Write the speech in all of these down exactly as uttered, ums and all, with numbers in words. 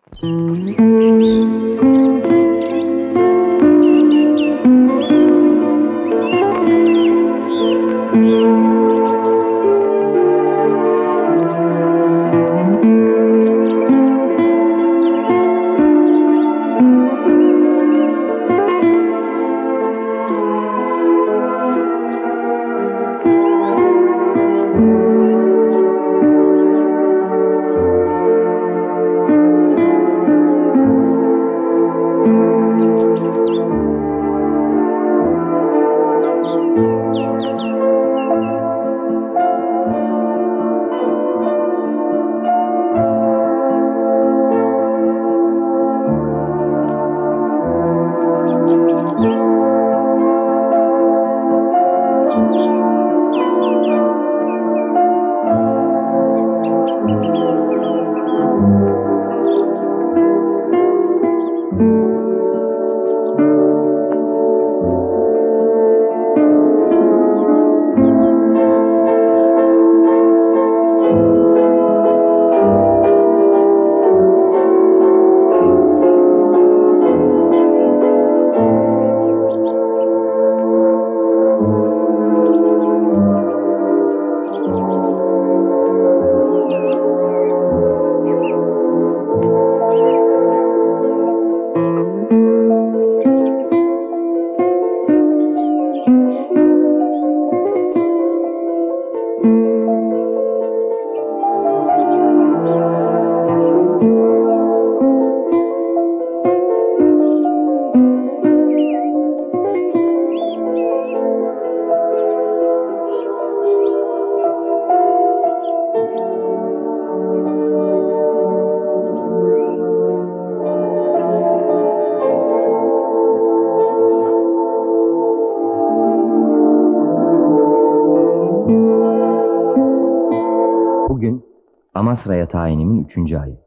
Bugün Amasra'ya tayinimin üçüncü ayı.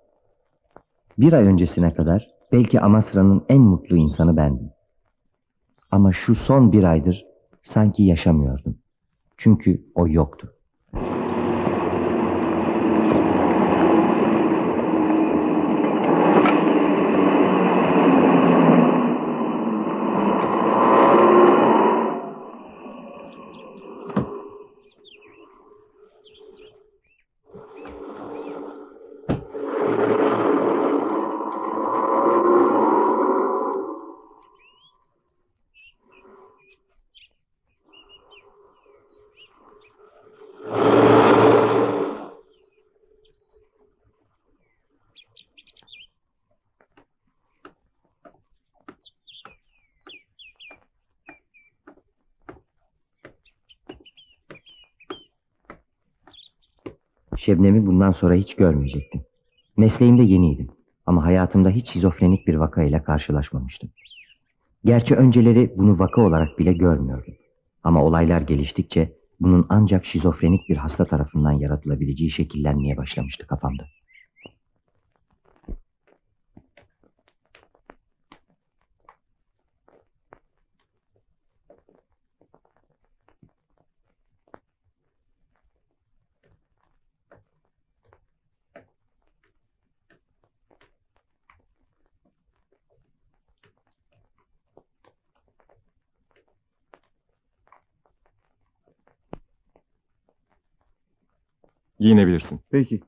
Bir ay öncesine kadar belki Amasra'nın en mutlu insanı bendim. Ama şu son bir aydır sanki yaşamıyordum. Çünkü o yoktu. Şebnem'i bundan sonra hiç görmeyecektim. Mesleğimde yeniydim ama hayatımda hiç şizofrenik bir vaka ile karşılaşmamıştım. Gerçi önceleri bunu vaka olarak bile görmüyordum. Ama olaylar geliştikçe bunun ancak şizofrenik bir hasta tarafından yaratılabileceği şekillenmeye başlamıştı kafamda. Giyinebilirsin. Peki.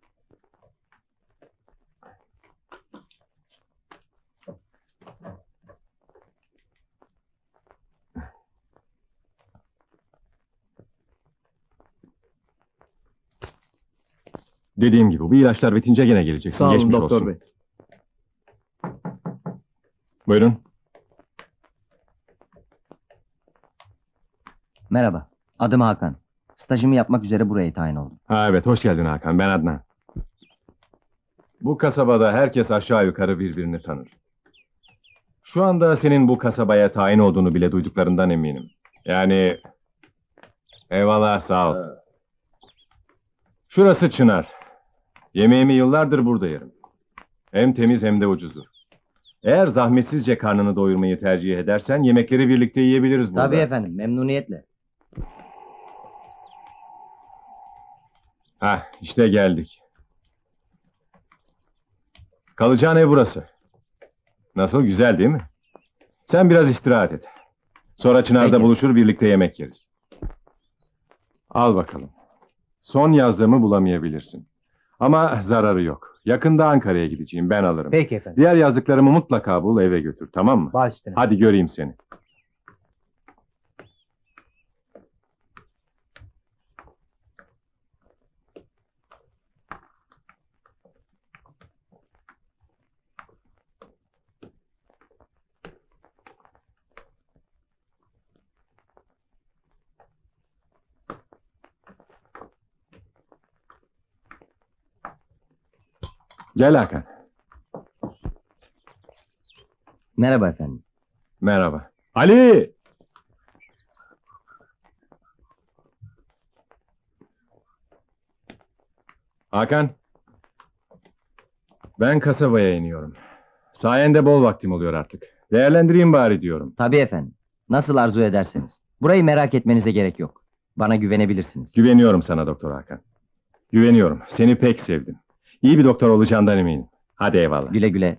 Dediğim gibi bu ilaçlar bitince gene geleceksin. Sağ olun Geçmiş doktor olsun. bey. Buyurun. Merhaba, adım Hakan. Stajımı yapmak üzere buraya tayin oldum. Ha evet, hoş geldin Hakan. Ben Adnan. Bu kasabada herkes aşağı yukarı birbirini tanır. Şu anda senin bu kasabaya tayin olduğunu bile duyduklarından eminim. Yani... Eyvallah, sağ ol. Şurası Çınar. Yemeğimi yıllardır burada yerim. Hem temiz hem de ucuzdur. Eğer zahmetsizce karnını doyurmayı tercih edersen yemekleri birlikte yiyebiliriz burada. Tabii efendim, memnuniyetle. Hah, işte geldik. Kalacağın ev burası. Nasıl, güzel değil mi? Sen biraz istirahat et. Sonra Çınar'da Peki. buluşur, birlikte yemek yeriz. Al bakalım. Son yazdığımı bulamayabilirsin. Ama zararı yok. Yakında Ankara'ya gideceğim, ben alırım. Peki efendim. Diğer yazdıklarımı mutlaka bul, eve götür, tamam mı? Baş üstüne. Hadi göreyim seni. Gel Hakan. Merhaba efendim. Merhaba. Ali! Hakan. Ben kasabaya iniyorum. Sayende bol vaktim oluyor artık. Değerlendireyim bari diyorum. Tabii efendim. Nasıl arzu ederseniz. Burayı merak etmenize gerek yok. Bana güvenebilirsiniz. Güveniyorum sana Doktor Hakan. Güveniyorum. Seni pek sevdim. İyi bir doktor olacağından eminim. Hadi eyvallah. Güle güle.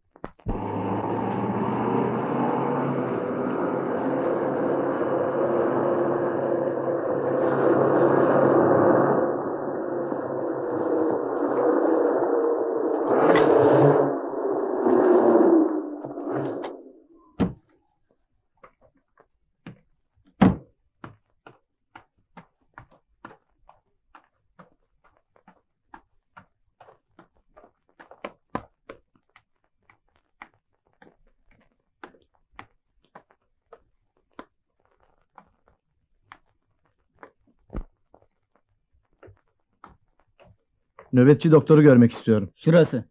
Nöbetçi doktoru görmek istiyorum. Şurası.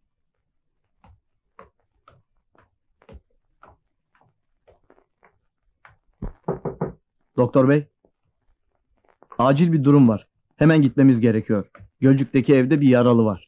Doktor bey. Acil bir durum var. Hemen gitmemiz gerekiyor. Gölcük'teki evde bir yaralı var.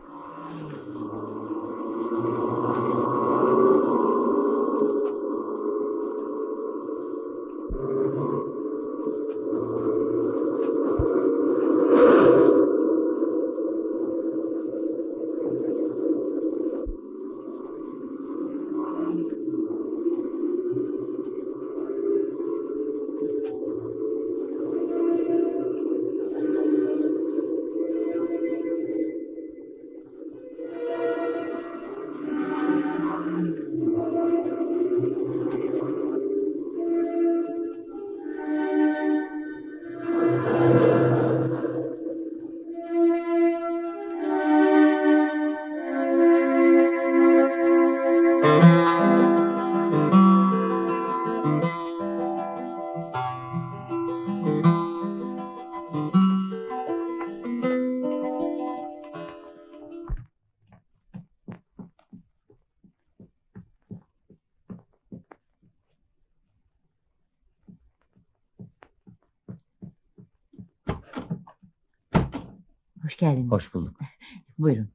Hoş geldiniz. Hoş bulduk. Buyurun.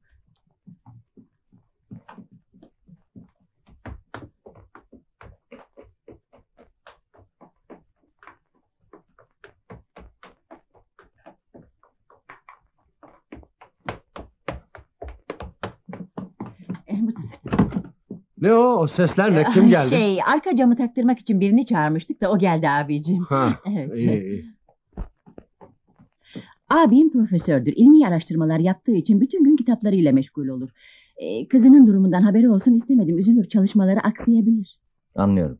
Eh, bu tarafta. Ne o? O sesler ne? Kim geldi? Şey, arka camı taktırmak için birini çağırmıştık da o geldi abicim. Ha, Evet. iyi, iyi. Abim profesördür. İlmi araştırmalar yaptığı için bütün gün kitaplarıyla meşgul olur. Ee, kızının durumundan haberi olsun istemedim. Üzülür, çalışmaları aksayabilir. Anlıyorum.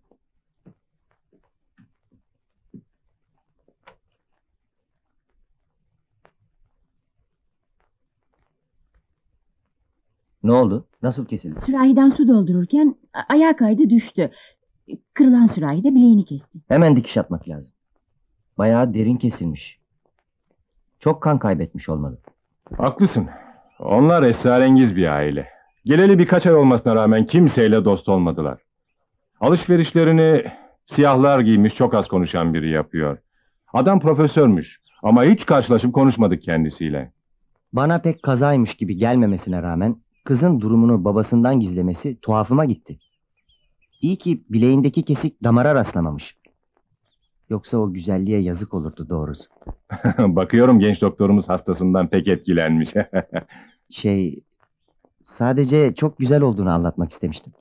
Ne oldu? Nasıl kesildi? Sürahiden su doldururken a- ayağa kaydı düştü. Kırılan sürahide bileğini kesti. Hemen dikiş atmak lazım. Bayağı derin kesilmiş. Çok kan kaybetmiş olmalı. Haklısın. Onlar esrarengiz bir aile. Geleli birkaç ay olmasına rağmen kimseyle dost olmadılar. Alışverişlerini siyahlar giymiş, çok az konuşan biri yapıyor. Adam profesörmüş ama hiç karşılaşıp konuşmadık kendisiyle. Bana pek kazaymış gibi gelmemesine rağmen kızın durumunu babasından gizlemesi tuhafıma gitti. İyi ki bileğindeki kesik damara rastlamamış. Yoksa o güzelliğe yazık olurdu doğrusu. Bakıyorum genç doktorumuz hastasından pek etkilenmiş. Şey, Sadece çok güzel olduğunu anlatmak istemiştim.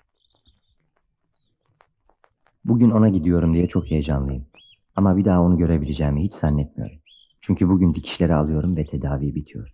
Bugün ona gidiyorum diye çok heyecanlıyım. Ama bir daha onu görebileceğimi hiç zannetmiyorum. Çünkü bugün dikişleri alıyorum ve tedavi bitiyor.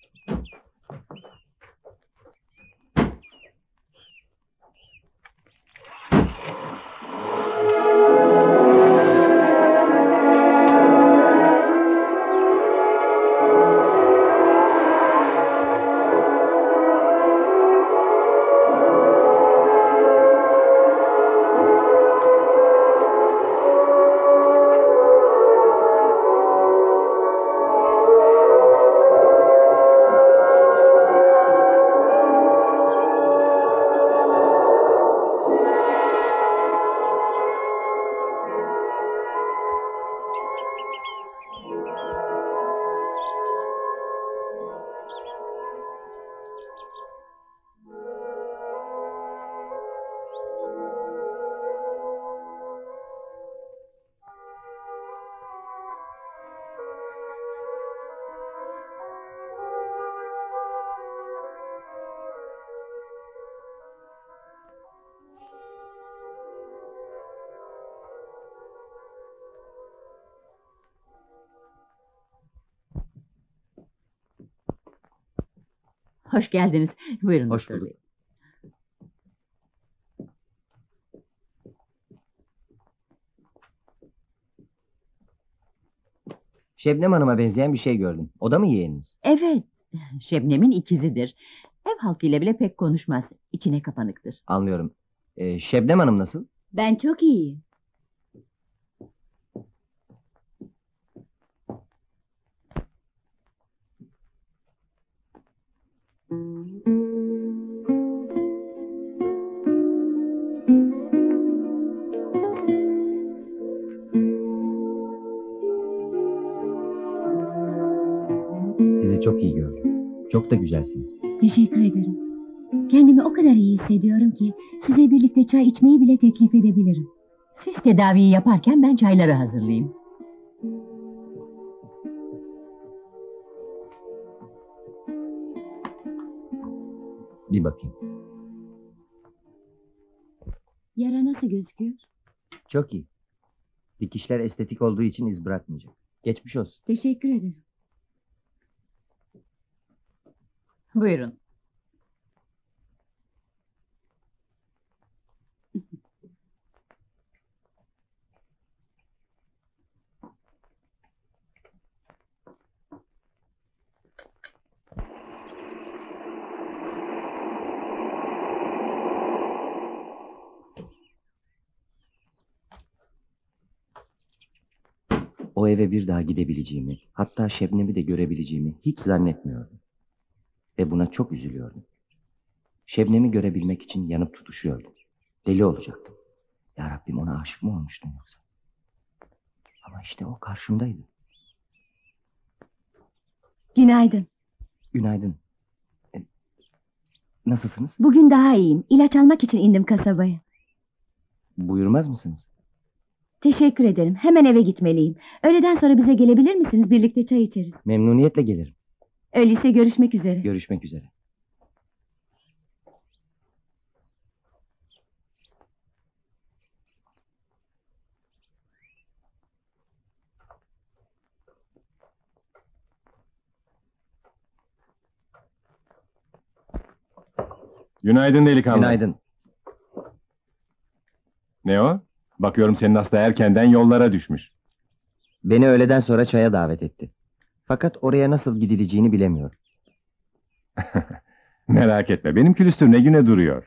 Hoş geldiniz. Buyurun Hoş doktor bulduk. bey. Şebnem Hanım'a benzeyen bir şey gördüm. O da mı yeğeniniz? Evet, Şebnem'in ikizidir. Ev halkıyla bile pek konuşmaz. İçine kapanıktır. Anlıyorum. Ee, Şebnem Hanım nasıl? Ben çok iyiyim. Sizi çok iyi gördüm. Çok da güzelsiniz. Teşekkür ederim. Kendimi o kadar iyi hissediyorum ki size birlikte çay içmeyi bile teklif edebilirim. Siz tedaviyi yaparken ben çayları hazırlayayım. Bir bakayım. Yara nasıl gözüküyor? Çok iyi. Dikişler estetik olduğu için iz bırakmayacak. Geçmiş olsun. Teşekkür ederim. Buyurun. O eve bir daha gidebileceğimi, hatta Şebnem'i de görebileceğimi hiç zannetmiyordum. Ve buna çok üzülüyordum. Şebnem'i görebilmek için yanıp tutuşuyordum. Deli olacaktım. Ya Rabbim, ona aşık mı olmuştum yoksa? Ama işte o karşımdaydı. Günaydın. Günaydın. E, nasılsınız? Bugün daha iyiyim. İlaç almak için indim kasabaya. Buyurmaz mısınız? Teşekkür ederim. Hemen eve gitmeliyim. Öğleden sonra bize gelebilir misiniz? Birlikte çay içeriz. Memnuniyetle gelirim. Öyleyse görüşmek üzere. Görüşmek üzere. Günaydın delikanlı. Günaydın. Ne o? Bakıyorum senin hasta erkenden yollara düşmüş. Beni öğleden sonra çaya davet etti. Fakat oraya nasıl gidileceğini bilemiyorum. Merak etme, benim külüstür ne güne duruyor.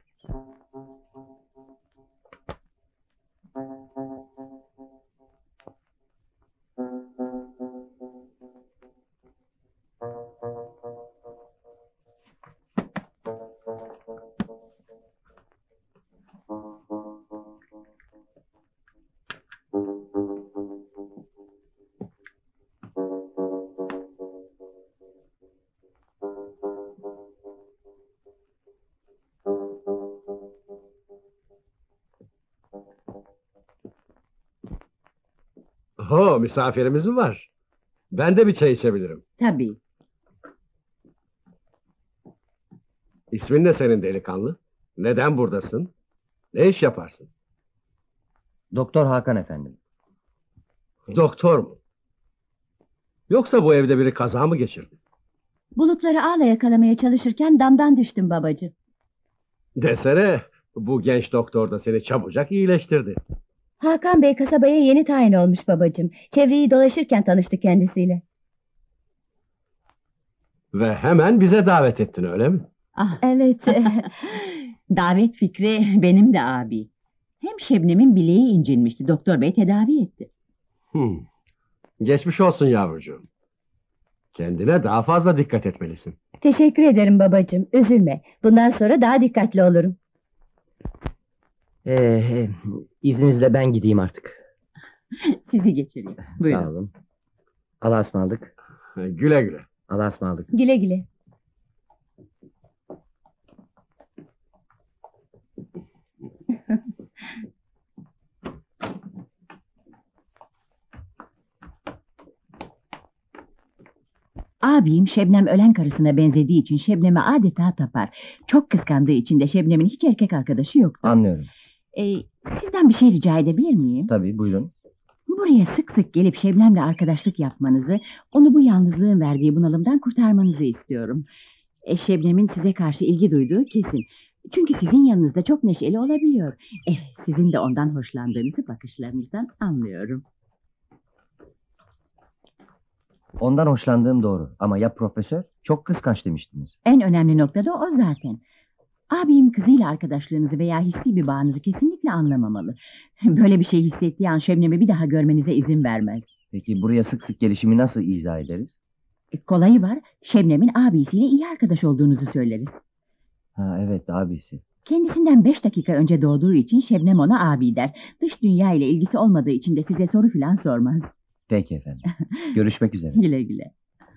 Ho, misafirimiz mi var? Ben de bir çay içebilirim. Tabii. İsmin ne senin delikanlı? Neden buradasın? Ne iş yaparsın? Doktor Hakan efendim. Doktor mu? Yoksa bu evde biri kaza mı geçirdi? Bulutları ağla yakalamaya çalışırken damdan düştüm babacığım. Desene, bu genç doktor da seni çabucak iyileştirdi. Hakan Bey kasabaya yeni tayin olmuş babacığım. Çevreyi dolaşırken tanıştık kendisiyle. Ve hemen bize davet ettin, öyle mi? Ah, Evet. davet fikri benim de abi. Hem Şebnem'in bileği incinmişti. Doktor bey tedavi etti. Hmm. Geçmiş olsun yavrucuğum. Kendine daha fazla dikkat etmelisin. Teşekkür ederim babacığım. Üzülme. Bundan sonra daha dikkatli olurum. Ee, izninizle ben gideyim artık. Sizi geçireyim. Buyurun. Sağ olun. Allah'a ısmarladık. Güle güle. Allah'a ısmarladık. Güle güle. Abim Şebnem ölen karısına benzediği için Şebnem'e adeta tapar. Çok kıskandığı için de Şebnem'in hiç erkek arkadaşı yoktu. Anlıyorum. Ee, sizden bir şey rica edebilir miyim? Tabii, buyurun. Buraya sık sık gelip Şebnem'le arkadaşlık yapmanızı, onu bu yalnızlığın verdiği bunalımdan kurtarmanızı istiyorum. E, Şebnem'in size karşı ilgi duyduğu kesin. Çünkü sizin yanınızda çok neşeli olabiliyor. Evet, sizin de ondan hoşlandığınızı bakışlarınızdan anlıyorum. Ondan hoşlandığım doğru. Ama ya profesör? Çok kıskanç demiştiniz. En önemli nokta da o zaten. Abim kızıyla arkadaşlığınızı veya hissi bir bağınızı kesinlikle anlamamalı. Böyle bir şey hissettiği an Şebnem'i bir daha görmenize izin vermez. Peki buraya sık sık gelişimi nasıl izah ederiz? E, kolayı var, Şebnem'in abisiyle iyi arkadaş olduğunuzu söyleriz. Ha evet, abisi. Kendisinden beş dakika önce doğduğu için Şebnem ona abi der. Dış dünya ile ilgisi olmadığı için de size soru filan sormaz. Peki efendim. Görüşmek üzere. Güle güle.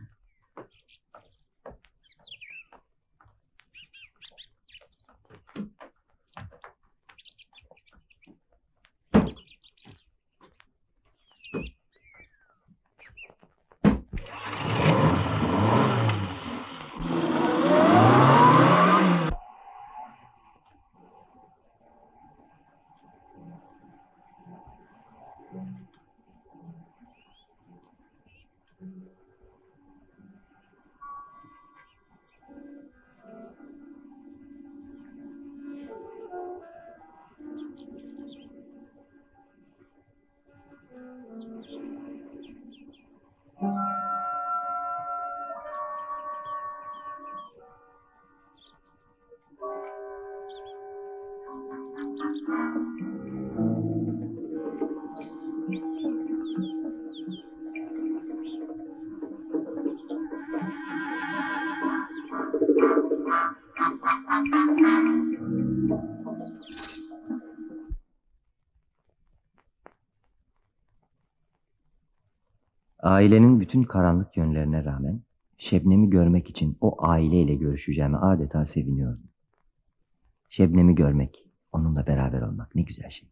Ailenin bütün karanlık yönlerine rağmen Şebnem'i görmek için o aileyle görüşeceğime adeta seviniyordum. Şebnem'i görmek, onunla beraber olmak ne güzel şey.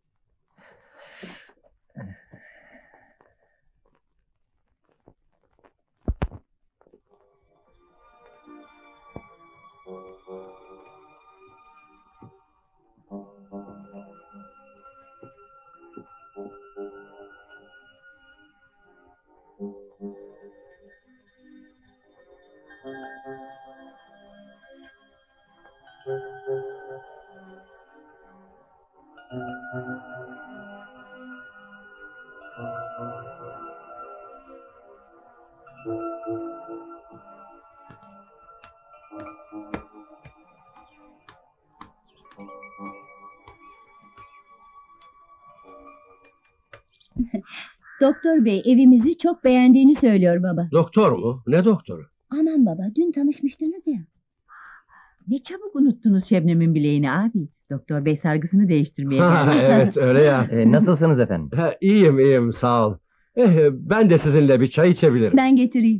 Doktor bey evimizi çok beğendiğini söylüyor baba. Doktor mu? Ne doktoru? Aman baba, dün tanışmıştınız ya. Ne çabuk unuttunuz Şebnem'in bileğini abi. Doktor bey sargısını değiştirmeye Ha, geldi. evet öyle ya. Ee, nasılsınız efendim? Ha, iyiyim iyiyim, sağ ol. Eh, ben de sizinle bir çay içebilirim. Ben getireyim.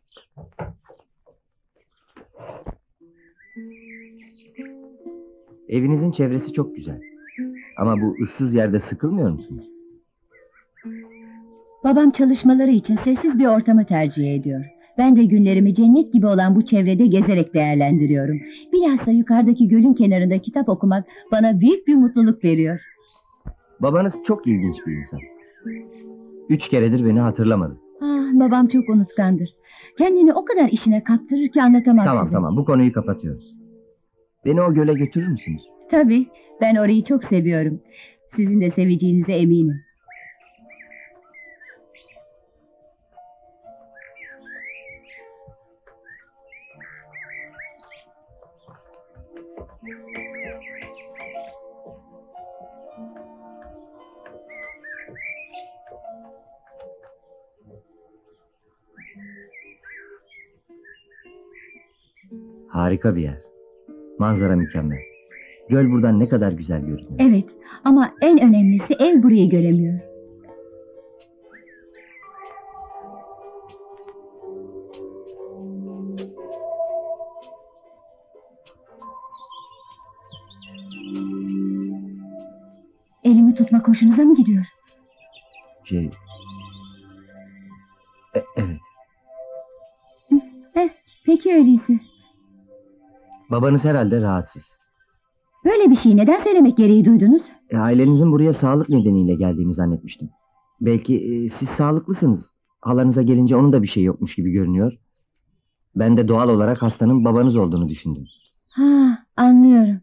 Evinizin çevresi çok güzel. Ama bu ıssız yerde sıkılmıyor musunuz? Babam çalışmaları için sessiz bir ortamı tercih ediyor. Ben de günlerimi cennet gibi olan bu çevrede gezerek değerlendiriyorum. Bilhassa yukarıdaki gölün kenarında kitap okumak bana büyük bir mutluluk veriyor. Babanız çok ilginç bir insan. Üç keredir beni hatırlamadı. Ah, babam çok unutkandır. Kendini o kadar işine kaptırır ki anlatamam Tamam size. tamam, bu konuyu kapatıyoruz. Beni o göle götürür müsünüz? Tabii, ben orayı çok seviyorum. Sizin de seveceğinize eminim. Harika bir yer. Manzara mükemmel. Göl buradan ne kadar güzel görünüyor. Evet, ama en önemlisi ev burayı göremiyor. Elimi tutmak hoşunuza mı gidiyor? Şey... E- evet. Eh, peki öyleyse. Babanız herhalde rahatsız. Böyle bir şeyi neden söylemek gereği duydunuz? E, ailenizin buraya sağlık nedeniyle geldiğini zannetmiştim. Belki e, siz sağlıklısınız. Halanıza gelince onun da bir şey yokmuş gibi görünüyor. Ben de doğal olarak hastanın babanız olduğunu düşündüm. Ha, anlıyorum.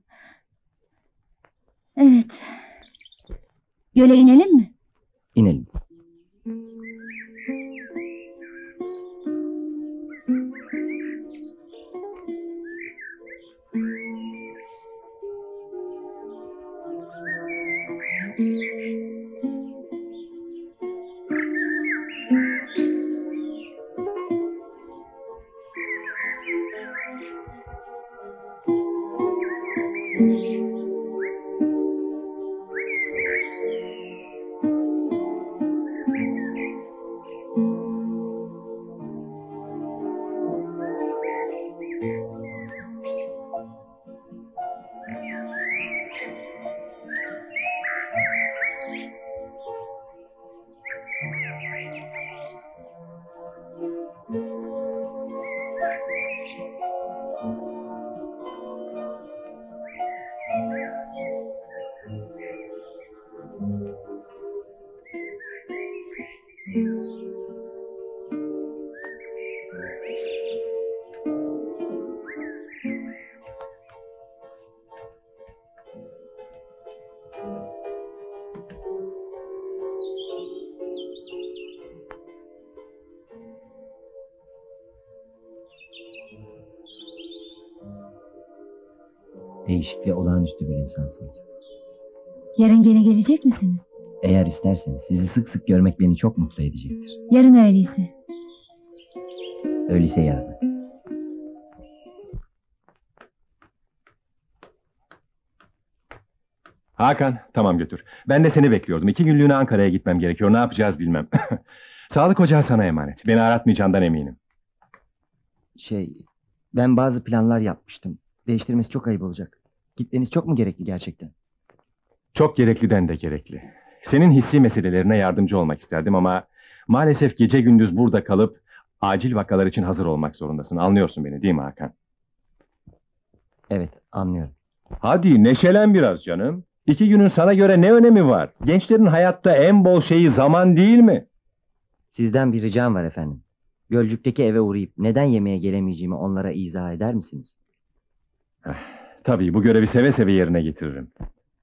Evet. Göle inelim mi? İnelim. Değişik ve olağanüstü bir insansınız. Yarın gene gelecek misiniz? Eğer isterseniz sizi sık sık görmek beni çok mutlu edecektir. Yarın öyleyse. Öyleyse yarın. Hakan, tamam götür. Ben de seni bekliyordum. İki günlüğüne Ankara'ya gitmem gerekiyor. Ne yapacağız bilmem. Sağlık ocağı sana emanet. Beni aratmayacağından eminim. Şey, ben bazı planlar yapmıştım. Değiştirmesi çok ayıp olacak. Gitmeniz çok mu gerekli gerçekten? Çok gerekliden de gerekli. Senin hissi meselelerine yardımcı olmak isterdim ama... ...maalesef gece gündüz burada kalıp... ...acil vakalar için hazır olmak zorundasın. Anlıyorsun beni değil mi Hakan? Evet, anlıyorum. Hadi neşelen biraz canım. İki günün sana göre ne önemi var? Gençlerin hayatta en bol şeyi zaman değil mi? Sizden bir ricam var efendim. Gölcük'teki eve uğrayıp neden yemeğe gelemeyeceğimi onlara izah eder misiniz? Tabii bu görevi seve seve yerine getiririm.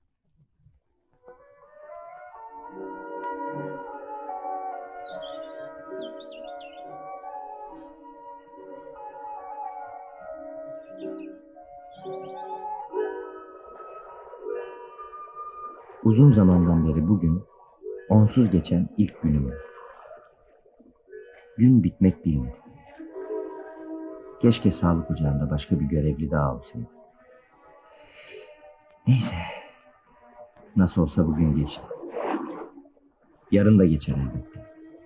Uzun zamandan beri bugün onsuz geçen ilk günüm. Gün bitmek bilmedi. Keşke sağlık ocağında başka bir görevli daha olsaydı. Neyse. Nasıl olsa bugün geçti. Yarın da geçer elbette.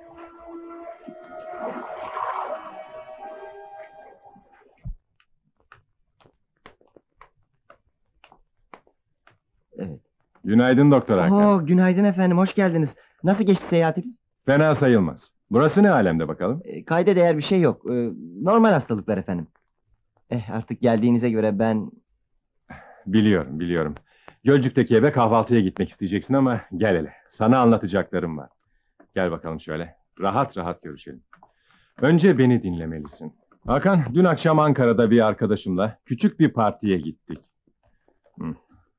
Evet. Günaydın Doktor Hakan. Oo, günaydın efendim, hoş geldiniz. Nasıl geçti seyahatiniz? Fena sayılmaz. Burası ne alemde bakalım? E, kayda değer bir şey yok. E, normal hastalıklar efendim. Eh, artık geldiğinize göre ben... Biliyorum, biliyorum. Gölcük'teki eve kahvaltıya gitmek isteyeceksin ama gel hele. Sana anlatacaklarım var. Gel bakalım şöyle. Rahat rahat görüşelim. Önce beni dinlemelisin. Hakan, dün akşam Ankara'da bir arkadaşımla küçük bir partiye gittik. Hı.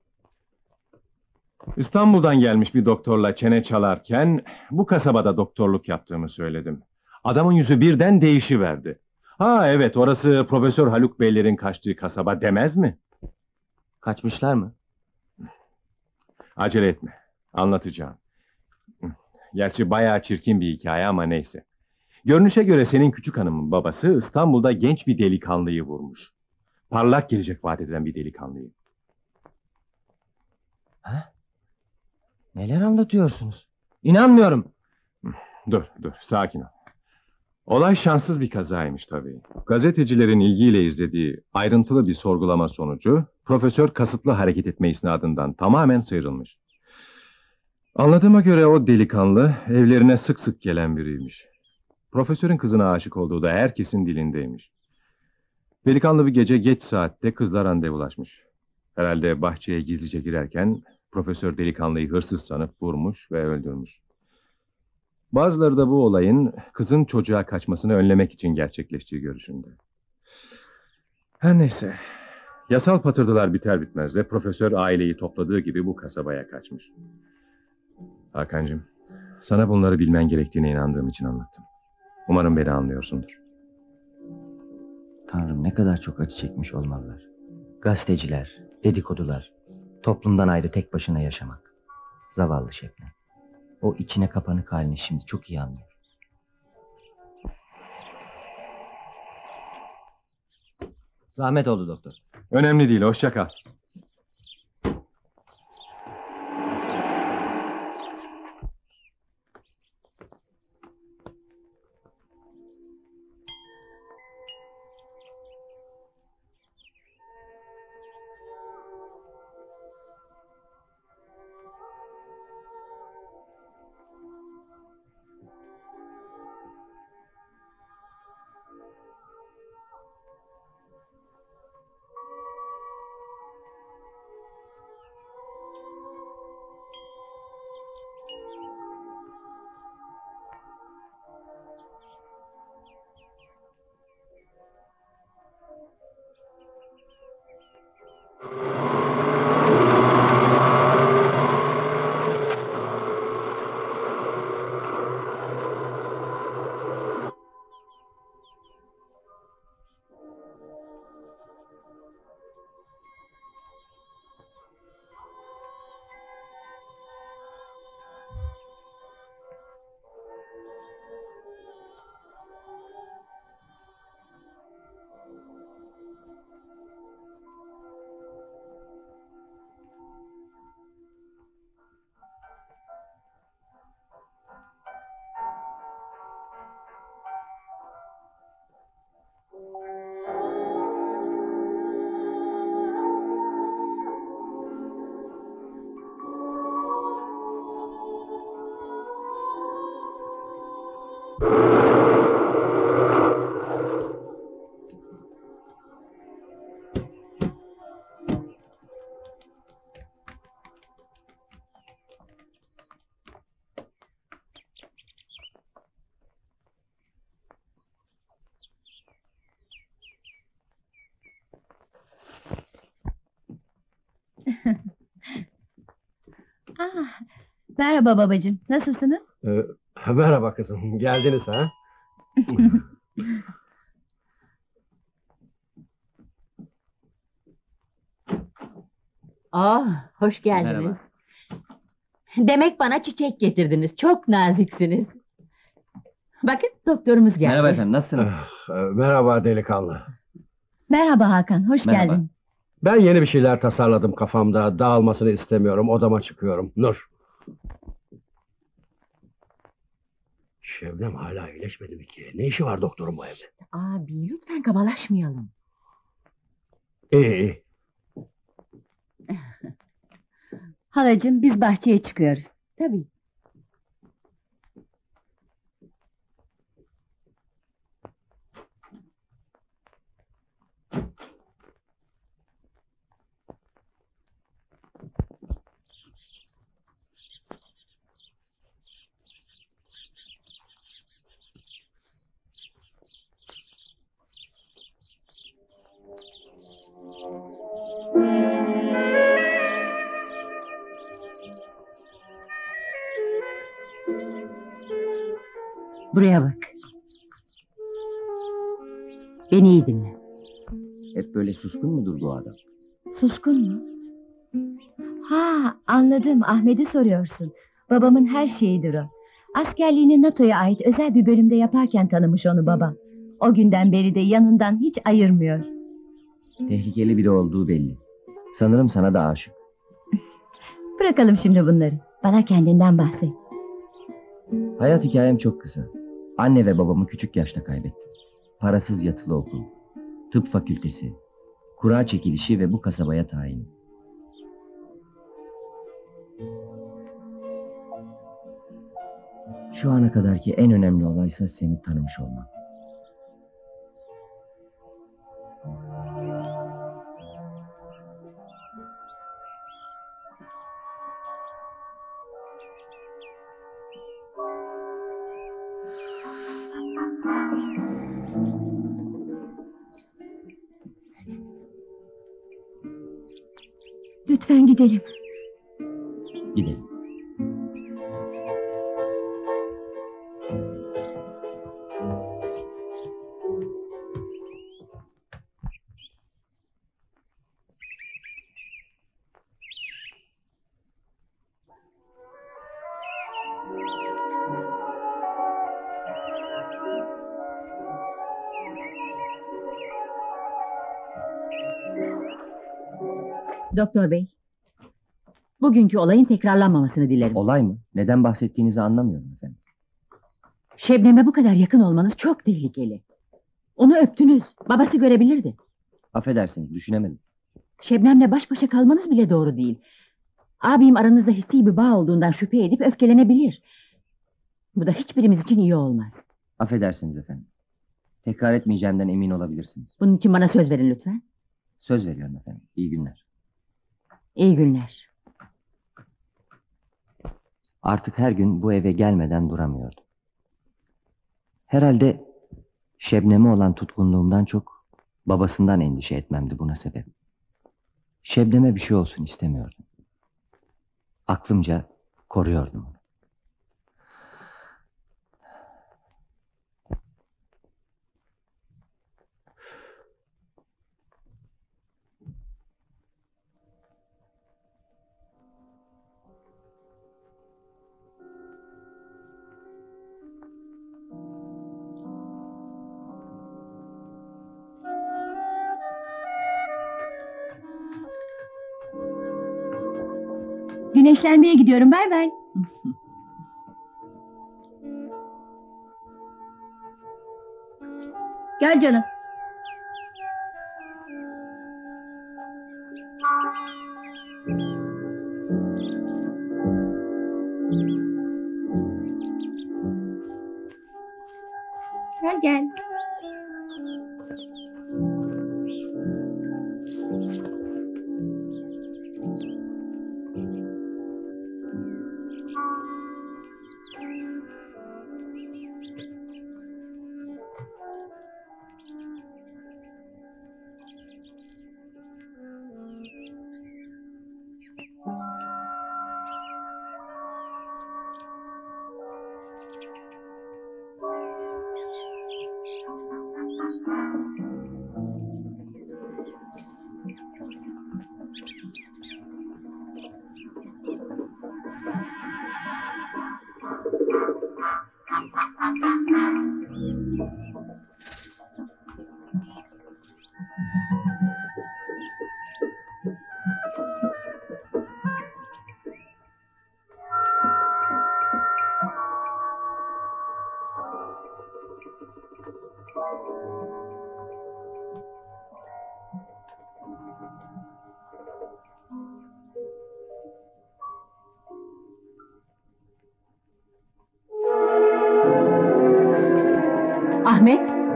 İstanbul'dan gelmiş bir doktorla çene çalarken bu kasabada doktorluk yaptığımı söyledim. Adamın yüzü birden değişiverdi. Ha evet, orası Profesör Haluk Beylerin kaçtığı kasaba demez mi? Kaçmışlar mı? Acele etme. Anlatacağım. Gerçi bayağı çirkin bir hikaye ama neyse. Görünüşe göre senin küçük hanımın babası İstanbul'da genç bir delikanlıyı vurmuş. Parlak gelecek vaat edilen bir delikanlıyı. Ha? Neler anlatıyorsunuz? İnanmıyorum. Dur, dur, sakin ol. Olay şanssız bir kazaymış tabii. Gazetecilerin ilgiyle izlediği ayrıntılı bir sorgulama sonucu, profesör kasıtlı hareket etme isnadından tamamen sıyrılmış. Anladığıma göre o delikanlı evlerine sık sık gelen biriymiş. Profesörün kızına aşık olduğu da herkesin dilindeymiş. Delikanlı bir gece geç saatte kızla randevulaşmış. Herhalde bahçeye gizlice girerken profesör delikanlıyı hırsız sanıp vurmuş ve öldürmüş. Bazıları da bu olayın kızın çocuğa kaçmasını önlemek için gerçekleştiği görüşünde. Her neyse. Yasal patırdılar biter bitmez de profesör aileyi topladığı gibi bu kasabaya kaçmış. Hakan'cığım, sana bunları bilmen gerektiğine inandığım için anlattım. Umarım beni anlıyorsundur. Tanrım, ne kadar çok acı çekmiş olmalılar. Gazeteciler, dedikodular, toplumdan ayrı tek başına yaşamak. Zavallı Şebnem. O içine kapanık halini şimdi çok iyi anlıyor. Zahmet oldu doktor. Önemli değil, hoşça kal. Ah, merhaba babacığım, nasılsınız? Ee, merhaba kızım, geldiniz ha? Ah, hoş geldiniz. Merhaba. Demek bana çiçek getirdiniz. Çok naziksiniz. Bakın doktorumuz geldi. Merhaba efendim, nasılsınız? Ah, e, merhaba delikanlı. Merhaba Hakan, hoş Merhaba. geldin. Ben yeni bir şeyler tasarladım kafamda. Dağılmasını istemiyorum. Odama çıkıyorum. Nur. Şebnem hala iyileşmedi mi ki? Ne işi var doktorun bu evde? Abi lütfen kabalaşmayalım. İyi iyi. Halacığım, biz bahçeye çıkıyoruz. Tabii. Buraya bak. Beni iyi dinle. Hep böyle suskun mudur bu adam? Suskun mu? Ha, anladım. Ahmet'i soruyorsun. Babamın her şeyidir o. Askerliğini NATO'ya ait özel bir bölümde yaparken tanımış onu babam. O günden beri de yanından hiç ayırmıyor. Tehlikeli biri olduğu belli. Sanırım sana da aşık. Bırakalım şimdi bunları. Bana kendinden bahset. Hayat hikayem çok kısa. Anne ve babamı küçük yaşta kaybettim. Parasız yatılı okul, tıp fakültesi, kura çekilişi ve bu kasabaya tayin. Şu ana kadarki en önemli olaysa seni tanımış olmam. Lütfen gidelim. Gidelim. Doktor bey. Bugünkü olayın tekrarlanmamasını dilerim. Olay mı? Neden bahsettiğinizi anlamıyorum efendim. Şebnem'e bu kadar yakın olmanız çok tehlikeli. Onu öptünüz. Babası görebilirdi. Affedersiniz, düşünemedim. Şebnem'le baş başa kalmanız bile doğru değil. Abim aranızda hissi bir bağ olduğundan şüphe edip öfkelenebilir. Bu da hiçbirimiz için iyi olmaz. Affedersiniz efendim. Tekrar etmeyeceğimden emin olabilirsiniz. Bunun için bana söz verin lütfen. Söz veriyorum efendim. İyi günler. İyi günler. Artık her gün bu eve gelmeden duramıyordum. Herhalde Şebnem'e olan tutkunluğumdan çok babasından endişe etmemdi buna sebep. Şebnem'e bir şey olsun istemiyordum. Aklımca koruyordum onu. Güneşlenmeye gidiyorum. Bay bay. Gel canım. Gel gel. Ahmet.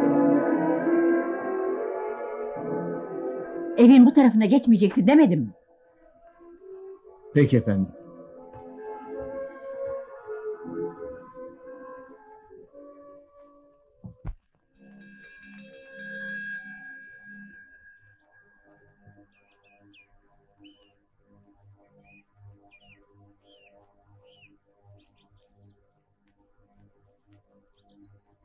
Evin bu tarafına geçmeyeceksin demedim mi? Peki efendim.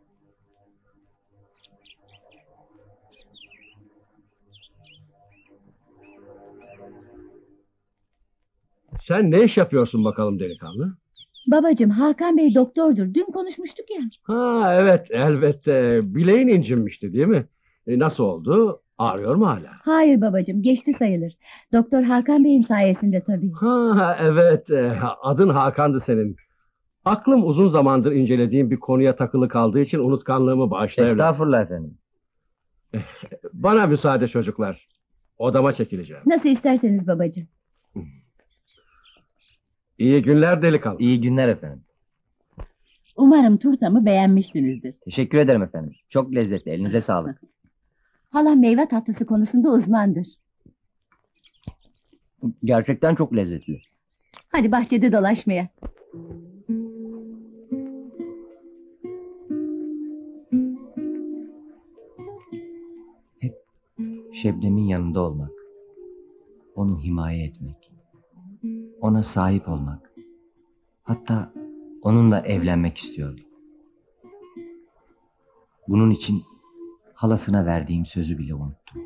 Sen ne iş yapıyorsun bakalım delikanlı? Babacığım, Hakan Bey doktordur. Dün konuşmuştuk ya. Ha evet, elbette. Bileğin incinmişti değil mi? E, nasıl oldu? Ağrıyor mu hala? Hayır babacığım, geçti sayılır. Doktor Hakan Bey'in sayesinde tabii. Ha evet, e, adın Hakan'dı senin. Aklım uzun zamandır incelediğim bir konuya takılı kaldığı için unutkanlığımı bağışla evlat. Estağfurullah efendim. Bana müsaade çocuklar. Odama çekileceğim. Nasıl isterseniz babacığım. İyi günler delikanlı. İyi günler efendim. Umarım turtamı beğenmişsinizdir. Teşekkür ederim efendim. Çok lezzetli. Elinize sağlık. Halam meyve tatlısı konusunda uzmandır. Gerçekten çok lezzetli. Hadi bahçede dolaşmaya. Şebnem'in yanında olmak. Onu himaye etmek. Ona sahip olmak. Hatta onunla evlenmek istiyordum. Bunun için halasına verdiğim sözü bile unuttum.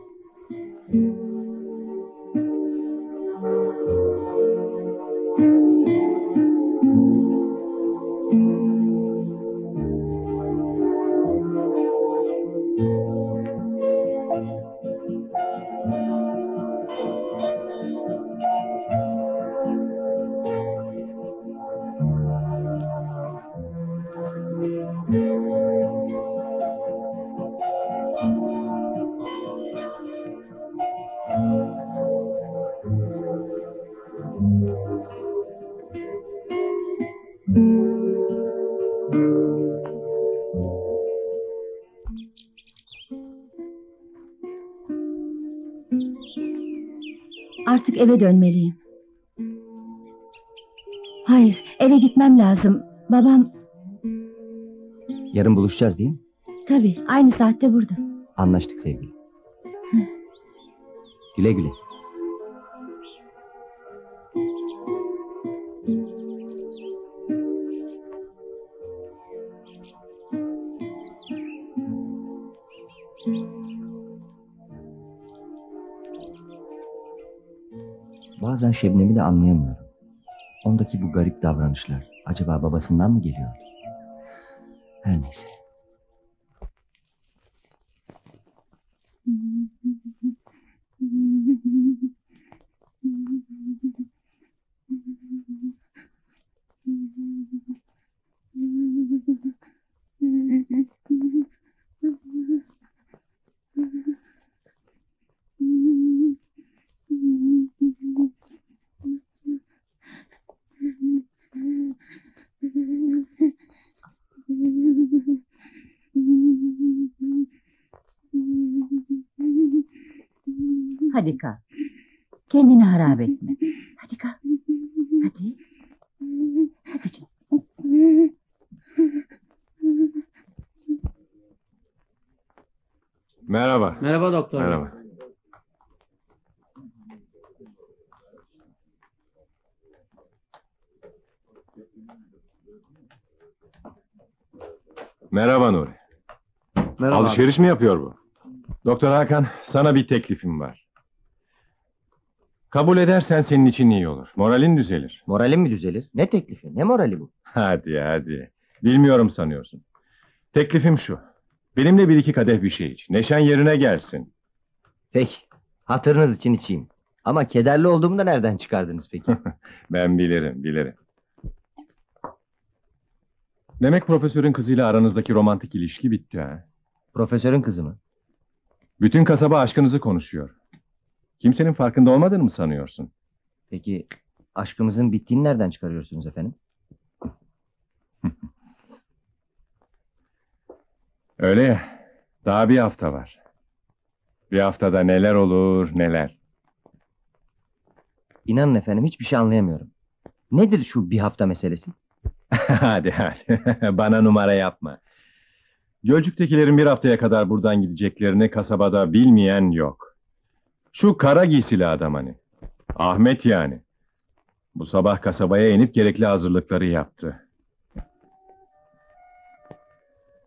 Artık eve dönmeliyim. Hayır, eve gitmem lazım. Babam, Yarın buluşacağız değil mi? tabii, aynı saatte burada. Anlaştık sevgili. Güle güle. Bazen Şebnem'i de anlayamıyorum. Ondaki bu garip davranışlar acaba babasından mı geliyor? Her neyse. Hadi kalk. Kendini harap etme. Hadi kalk. Hadi. Hadi canım. Merhaba. Merhaba doktor. Merhaba. Merhaba Nuri. Merhaba. Alışveriş mi yapıyor bu? Doktor Hakan, sana bir teklifim var. Kabul edersen senin için iyi olur. Moralin düzelir. Moralim mi düzelir? Ne teklifi? Ne morali bu? Hadi hadi. Bilmiyorum sanıyorsun. Teklifim şu. Benimle bir iki kadeh bir şey iç. Neşen yerine gelsin. Peki. Hatırınız için içeyim. Ama kederli olduğumu da nereden çıkardınız peki? Ben bilirim, bilirim. Demek profesörün kızıyla aranızdaki romantik ilişki bitti ha? Profesörün kızı mı? Bütün kasaba aşkınızı konuşuyor. Kimsenin farkında olmadığını mı sanıyorsun? Peki aşkımızın bittiğini nereden çıkarıyorsunuz efendim? Öyle ya. Daha bir hafta var. Bir haftada neler olur neler. İnanın efendim hiçbir şey anlayamıyorum. Nedir şu bir hafta meselesi? Hadi hadi. Bana numara yapma. Gölcük'tekilerin bir haftaya kadar buradan gideceklerini kasabada bilmeyen yok. Şu kara giysili adam hani. Ahmet yani. Bu sabah kasabaya inip gerekli hazırlıkları yaptı.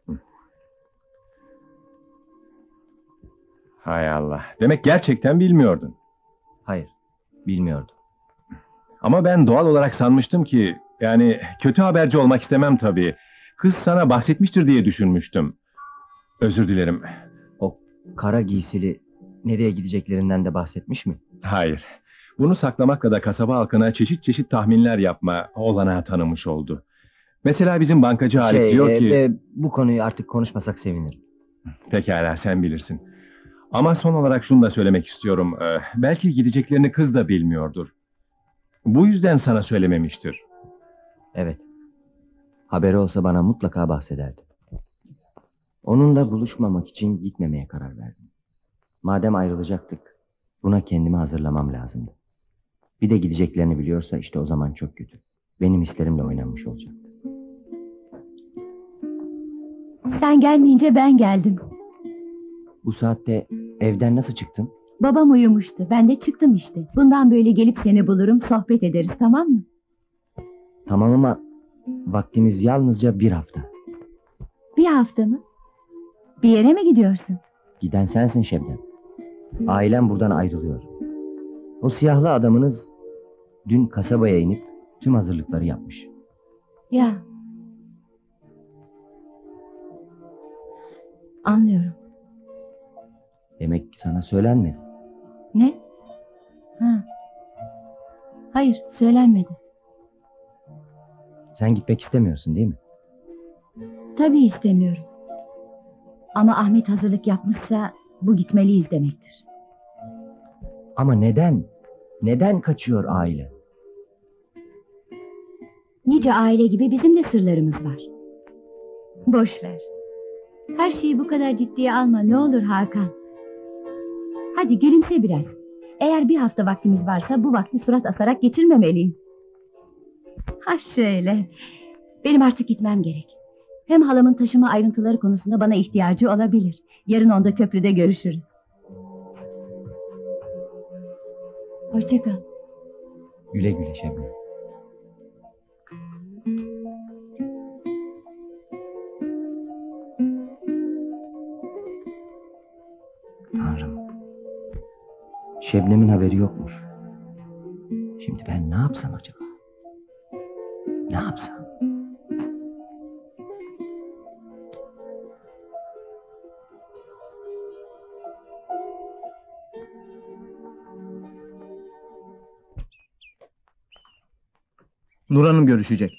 Hay Allah. Demek gerçekten bilmiyordun. Hayır, bilmiyordum. Ama ben doğal olarak sanmıştım ki... Yani kötü haberci olmak istemem tabii. Kız sana bahsetmiştir diye düşünmüştüm. Özür dilerim. O kara giysili nereye gideceklerinden de bahsetmiş mi? Hayır. Bunu saklamakla da kasaba halkına çeşit çeşit tahminler yapma olanağı tanımış oldu. Mesela bizim bankacı Halit Şey, diyor e, ki... e, bu konuyu artık konuşmasak sevinirim. Pekala, sen bilirsin. Ama son olarak şunu da söylemek istiyorum. Ee, belki gideceklerini kız da bilmiyordur. Bu yüzden sana söylememiştir. Evet. Haberi olsa bana mutlaka bahsederdi. Onunla buluşmamak için gitmemeye karar verdim. Madem ayrılacaktık, buna kendimi hazırlamam lazımdı. Bir de gideceklerini biliyorsa işte o zaman çok kötü. Benim hislerimle oynanmış olacaktı. Sen gelmeyince ben geldim. Bu saatte evden nasıl çıktın? Babam uyumuştu. Ben de çıktım işte. Bundan böyle gelip seni bulurum, sohbet ederiz, tamam mı? Tamam ama vaktimiz yalnızca bir hafta. Bir hafta mı? Bir yere mi gidiyorsun? Giden sensin Şebnem. Ailem buradan ayrılıyor. O siyahlı adamınız dün kasabaya inip tüm hazırlıkları yapmış. Ya. Anlıyorum. Demek sana söylenmedi. Ne? Ha. Hayır, söylenmedi. Sen gitmek istemiyorsun değil mi? Tabii istemiyorum. Ama Ahmet hazırlık yapmışsa bu gitmeliyiz demektir. Ama neden? Neden kaçıyor aile? Nice aile gibi bizim de sırlarımız var. Boş ver. Her şeyi bu kadar ciddiye alma ne olur Hakan. Hadi gülümse biraz. Eğer bir hafta vaktimiz varsa bu vakti surat asarak geçirmemeliyim. Ha şöyle. Benim artık gitmem gerek. Hem halamın taşıma ayrıntıları konusunda bana ihtiyacı olabilir. Yarın onda köprüde görüşürüz. Hoşça kal. Güle güle Şebnem. Tanrım. Şebnem'in haberi yokmuş. Şimdi ben ne yapsam acaba? Ne yapsam? Nur Hanım görüşecek.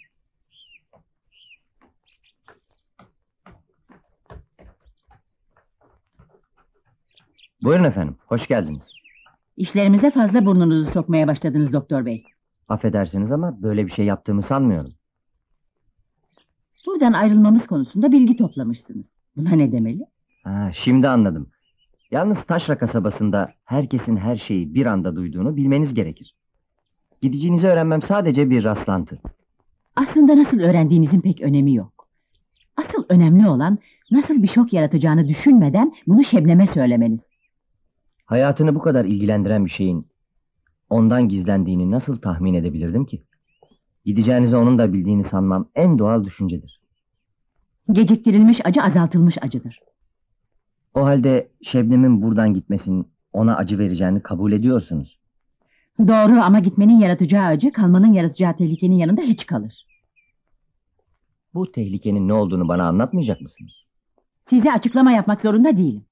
Buyurun efendim, hoş geldiniz. İşlerimize fazla burnunuzu sokmaya başladınız doktor bey. Affedersiniz ama böyle bir şey yaptığımı sanmıyorum. Buradan ayrılmamız konusunda bilgi toplamışsınız. Buna ne demeli? Ha, şimdi anladım. Yalnız Taşra kasabasında herkesin her şeyi bir anda duyduğunu bilmeniz gerekir. Gideceğinizi öğrenmem sadece bir rastlantı. Aslında nasıl öğrendiğinizin pek önemi yok. Asıl önemli olan nasıl bir şok yaratacağını düşünmeden bunu Şebnem'e söylemeniz. Hayatını bu kadar ilgilendiren bir şeyin ondan gizlendiğini nasıl tahmin edebilirdim ki? Gideceğinizi onun da bildiğini sanmam en doğal düşüncedir. Geciktirilmiş acı azaltılmış acıdır. O halde Şebnem'in buradan gitmesinin ona acı vereceğini kabul ediyorsunuz. Doğru ama gitmenin yaratacağı acı kalmanın yaratacağı tehlikenin yanında hiç kalır. Bu tehlikenin ne olduğunu bana anlatmayacak mısınız? Size açıklama yapmak zorunda değilim.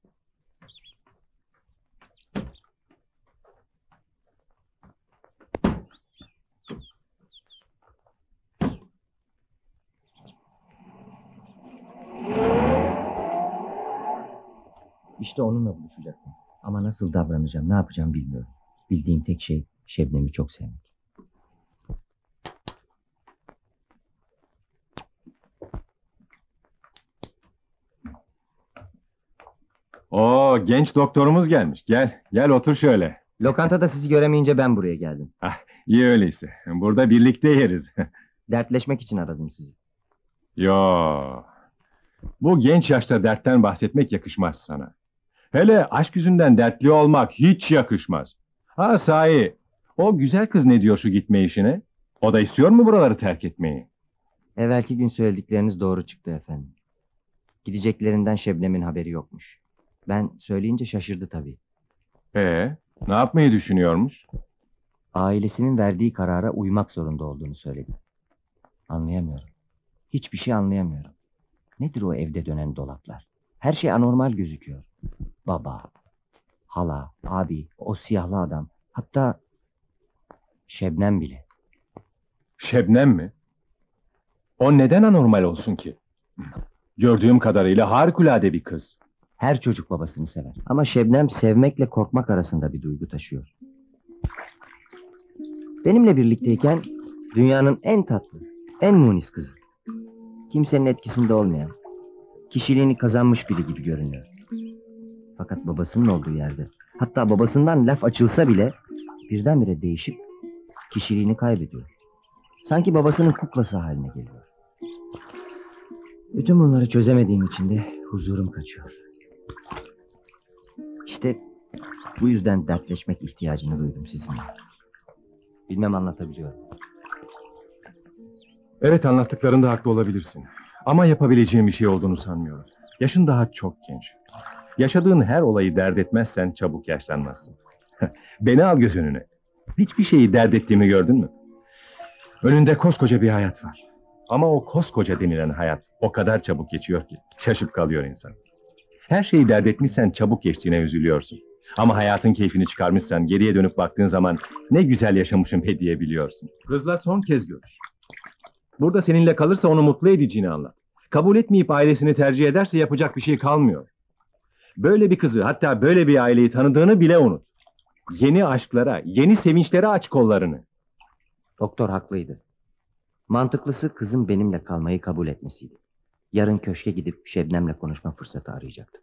İşte onunla buluşacaktım. Ama nasıl davranacağım, ne yapacağım bilmiyorum. Bildiğim tek şey Şebnem'i çok sevmek. Oo, genç doktorumuz gelmiş. Gel, gel otur şöyle. Lokantada sizi göremeyince ben buraya geldim. Ah, iyi öyleyse. Burada birlikte yeriz. Dertleşmek için aradım sizi. Yo. Bu genç yaşta dertten bahsetmek yakışmaz sana. Hele aşk yüzünden dertli olmak hiç yakışmaz. Ha sahi, o güzel kız ne diyor şu gitme işine? O da istiyor mu buraları terk etmeyi? Evvelki gün söyledikleriniz doğru çıktı efendim. Gideceklerinden Şebnem'in haberi yokmuş. Ben söyleyince şaşırdı tabii. Ee, ne yapmayı düşünüyormuş? Ailesinin verdiği karara uymak zorunda olduğunu söyledi. Anlayamıyorum. Hiçbir şey anlayamıyorum. Nedir o evde dönen dolaplar? Her şey anormal gözüküyor. Baba, hala, abi, o siyahlı adam. Hatta Şebnem bile. Şebnem mi? O neden anormal olsun ki? Gördüğüm kadarıyla harikulade bir kız. Her çocuk babasını sever. Ama Şebnem sevmekle korkmak arasında bir duygu taşıyor. Benimle birlikteyken dünyanın en tatlı, en munis kızı. Kimsenin etkisinde olmayan, kişiliğini kazanmış biri gibi görünüyor. Fakat babasının olduğu yerde, hatta babasından laf açılsa bile birdenbire değişip kişiliğini kaybediyor. Sanki babasının kuklası haline geliyor. Bütün bunları çözemediğim için de huzurum kaçıyor. İşte bu yüzden dertleşmek ihtiyacını duydum sizinle. Bilmem anlatabiliyorum. Evet, anlattıklarında haklı olabilirsin. Ama yapabileceğim bir şey olduğunu sanmıyorum. Yaşın daha çok genç. Yaşadığın her olayı dert etmezsen çabuk yaşlanmazsın. Beni al göz önüne. Hiçbir şeyi dert ettiğimi gördün mü? Önünde koskoca bir hayat var. Ama o koskoca denilen hayat o kadar çabuk geçiyor ki şaşıp kalıyor insan. Her şeyi dert etmişsen çabuk geçtiğine üzülüyorsun. Ama hayatın keyfini çıkarmışsan geriye dönüp baktığın zaman ne güzel yaşamışım be diyebiliyorsun. Kızla son kez görüş. Burada seninle kalırsa onu mutlu edeceğini anlat. Kabul etmeyip ailesini tercih ederse yapacak bir şey kalmıyor. Böyle bir kızı, hatta böyle bir aileyi tanıdığını bile unut. Yeni aşklara, yeni sevinçlere aç kollarını. Doktor haklıydı. Mantıklısı kızın benimle kalmayı kabul etmesiydi. Yarın köşke gidip Şebnem'le konuşma fırsatı arayacaktım.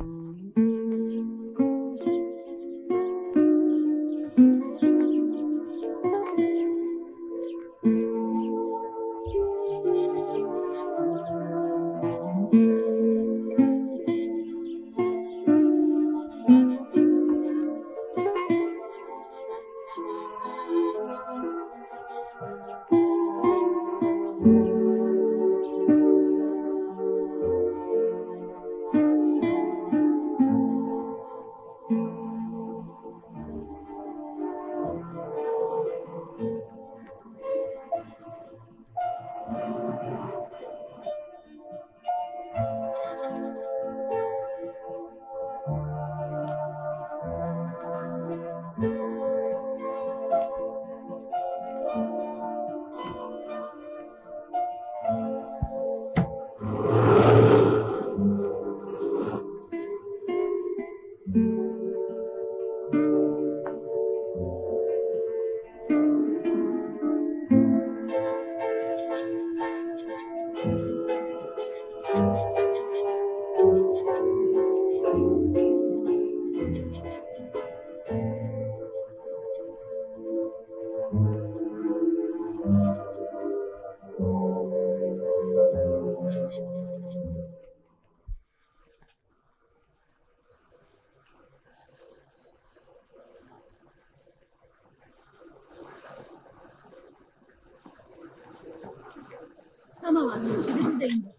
Tamam Ahmet, gidin de indir.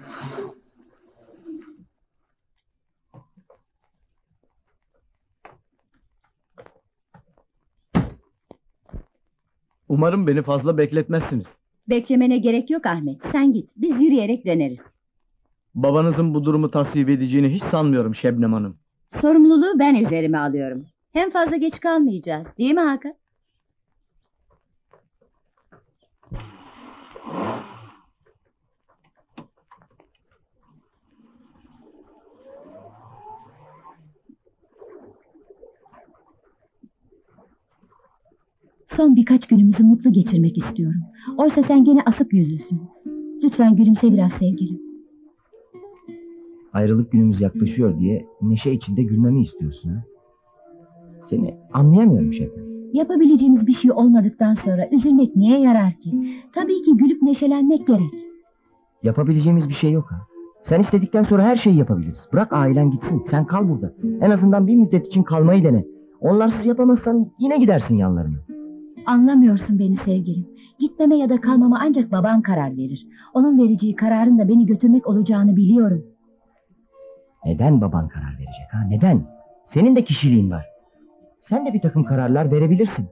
Umarım beni fazla bekletmezsiniz. Beklemene gerek yok Ahmet. Sen git. Biz yürüyerek döneriz. Babanızın bu durumu tasvip edeceğini hiç sanmıyorum Şebnem Hanım. Sorumluluğu ben üzerime alıyorum. Hem fazla geç kalmayacağız. Değil mi Hakan? Son birkaç günümüzü mutlu geçirmek istiyorum. Oysa sen gene asık yüzlüsün. Lütfen gülümse biraz sevgilim. Ayrılık günümüz yaklaşıyor diye neşe içinde gülmemi istiyorsun ha? Seni anlayamıyorum Şebnem. Yapabileceğimiz bir şey olmadıktan sonra üzülmek niye yarar ki? Tabii ki gülüp neşelenmek gerek. Yapabileceğimiz bir şey yok ha. Sen istedikten sonra her şeyi yapabiliriz. Bırak ailen gitsin, sen kal burada. En azından bir müddet için kalmayı dene. Onlarsız yapamazsan yine gidersin yanlarına. Anlamıyorsun beni sevgilim. Gitmeme ya da kalmama ancak baban karar verir. Onun vereceği kararın da beni götürmek olacağını biliyorum. Neden baban karar verecek ha? Neden? Senin de kişiliğin var. Sen de bir takım kararlar verebilirsin.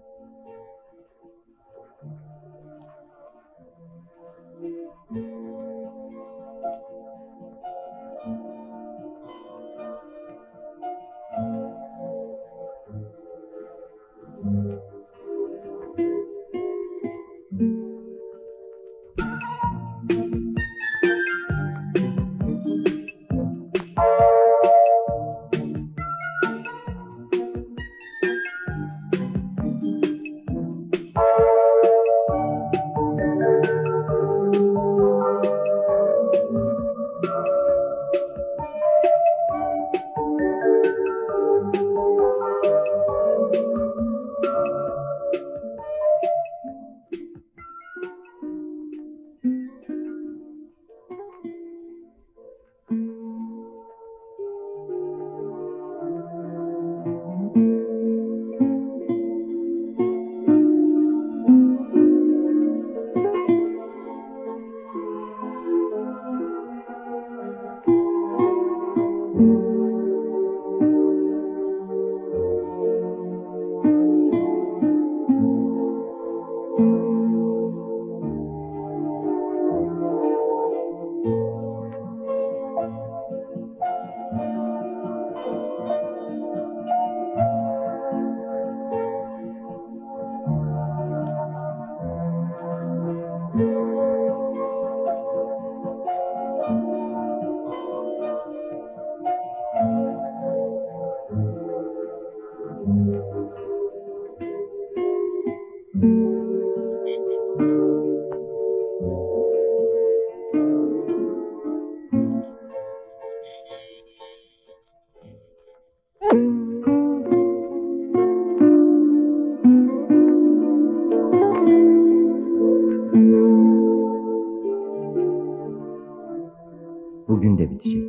Bugün de bitecek.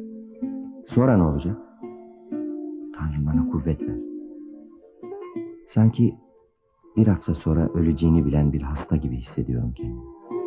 Sonra ne olacak? Tanrım bana kuvvet ver. Sanki bir hafta sonra öleceğini bilen bir hasta gibi hissediyorum kendimi.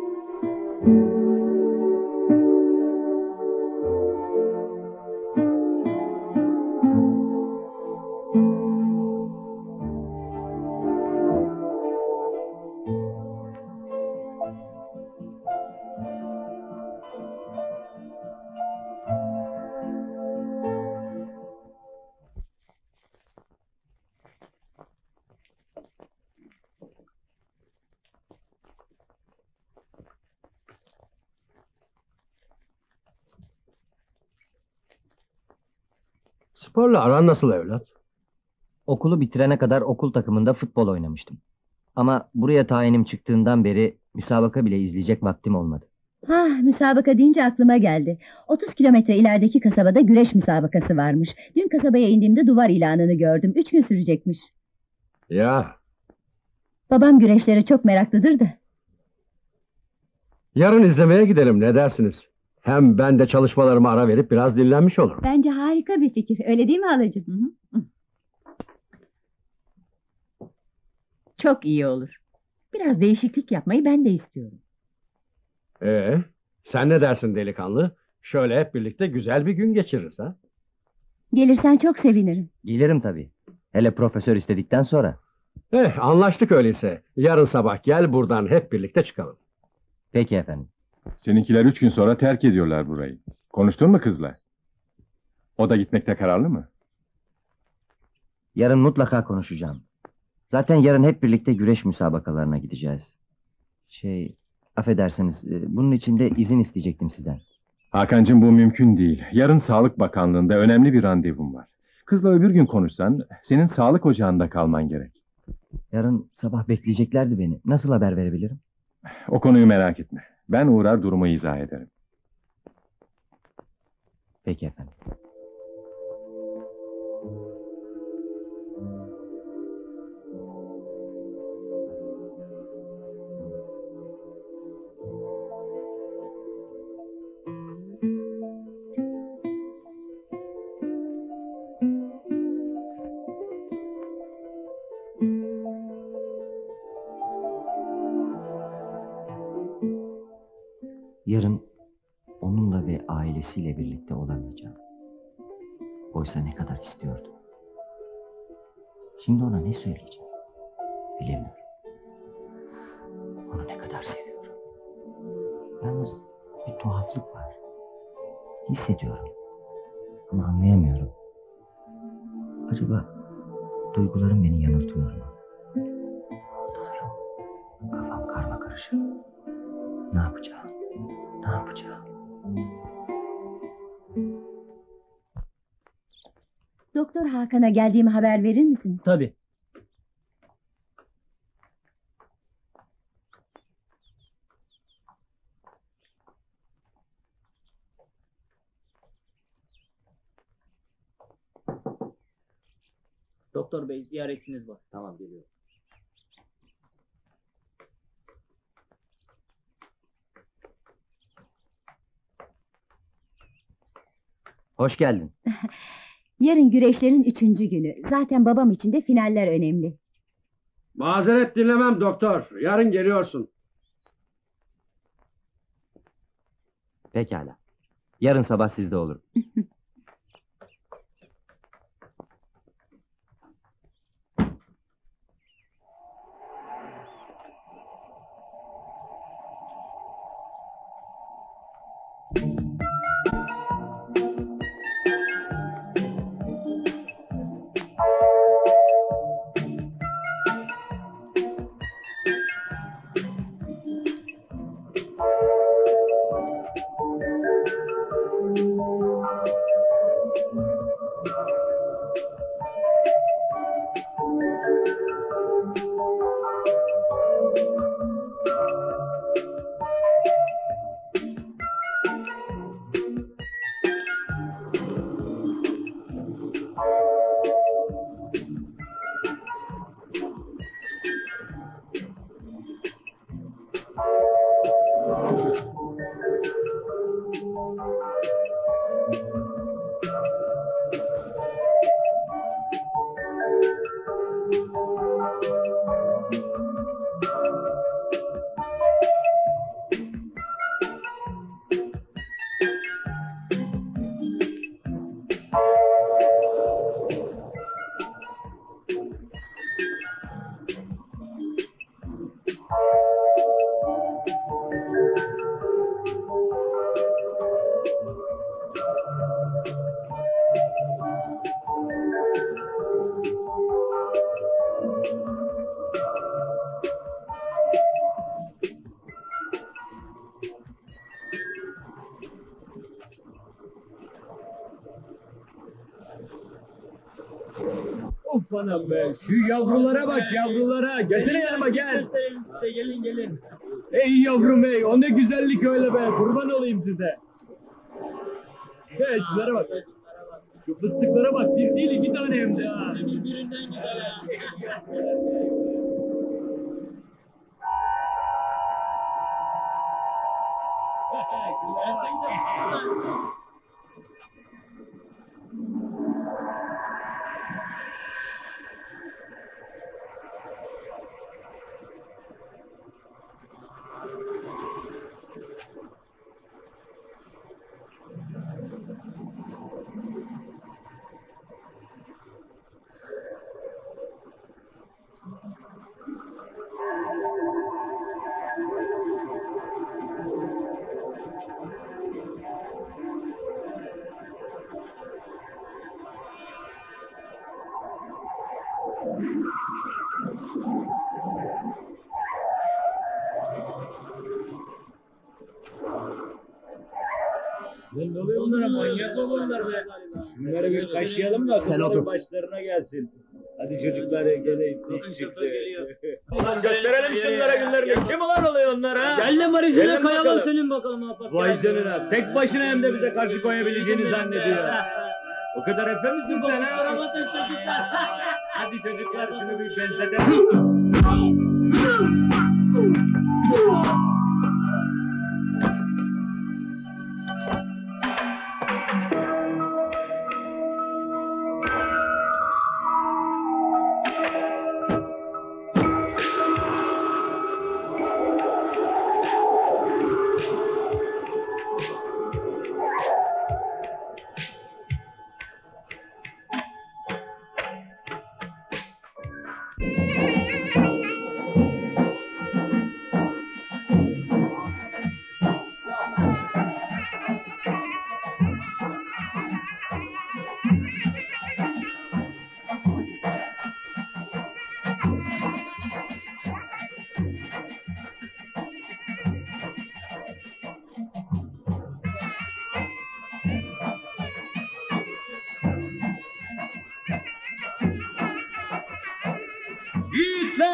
Sporla aran nasıl evlat? Okulu bitirene kadar okul takımında futbol oynamıştım. Ama buraya tayinim çıktığından beri müsabaka bile izleyecek vaktim olmadı. Ha, müsabaka deyince aklıma geldi. otuz kilometre ilerideki kasabada güreş müsabakası varmış. Dün kasabaya indiğimde duvar ilanını gördüm. Üç gün sürecekmiş. Ya, Babam güreşlere çok meraklıdır da. yarın izlemeye gidelim, ne dersiniz? Hem ben de çalışmalarıma ara verip biraz dinlenmiş olurum. Bence harika bir fikir. Öyle değil mi halacığım? Çok iyi olur. Biraz değişiklik yapmayı ben de istiyorum. Ee, sen ne dersin delikanlı? Şöyle hep birlikte güzel bir gün geçiririz ha? Gelirsen çok sevinirim. Gelirim tabii. Hele profesör istedikten sonra. Eh, anlaştık öyleyse. Yarın sabah gel, buradan hep birlikte çıkalım. Peki efendim. Seninkiler üç gün sonra terk ediyorlar burayı. Konuştun mu kızla? O da gitmekte kararlı mı? Yarın mutlaka konuşacağım. Zaten yarın hep birlikte güreş müsabakalarına gideceğiz. Şey, affedersiniz, e, bunun için de izin isteyecektim sizden. Hakan'cığım, bu mümkün değil. Yarın Sağlık Bakanlığı'nda önemli bir randevum var. Kızla öbür gün konuşsan, senin sağlık ocağında kalman gerek. Yarın sabah bekleyeceklerdi beni. Nasıl haber verebilirim? O konuyu merak etme. Ben uğrar durumu izah ederim. Peki efendim. Yarın onunla ve ailesiyle birlikte olamayacağım. Oysa ne kadar istiyordum. Şimdi ona ne söyleyeceğim? Bilemiyorum. Onu ne kadar seviyorum. Yalnız bir tuhaflık var. Hissediyorum. Ama anlayamıyorum. Acaba duygularım beni yanıltıyor mu? Tanrım, kafam karmakarışık. Ne yapacağım? Ne yapacağım? Doktor Hakan'a geldiğimi haber verir misiniz? Tabii. Doktor bey ziyaretiniz var. Tamam, geliyorum. Hoş geldin. Yarın güreşlerin üçüncü günü. Zaten babam için de finaller önemli. Mazeret dinlemem doktor. Yarın geliyorsun. Pekala. Yarın sabah sizde olurum. Of anam be, şu yavrulara bak yavrulara. Gelsene yanıma gel. İşte gelin gelin. Ey yavrum ey, o ne güzellik öyle be. Kurban olayım size. Hey şunlara bak. Şu fıstıklara bak, bir değil iki tane hem de ha. Birbirinden güzel ha. Ne oluyor bunlara, manyak mı bunlar be? Şunları bir kaşıyalım da Sen otur. başlarına gelsin. Hadi çocuklar gelin. Iş çıktı. Ulan gösterelim şunlara günlerini. Kim ulan oluyor onlar ha? Gel de Maris'ine kayalım senin bakalım. Vay canına. Tek başına hem de bize karşı koyabileceğini zannediyor. O kadar efe misin sen ha? Aramadın çocuklar. Hadi çocuklar şunu bir benzetelim.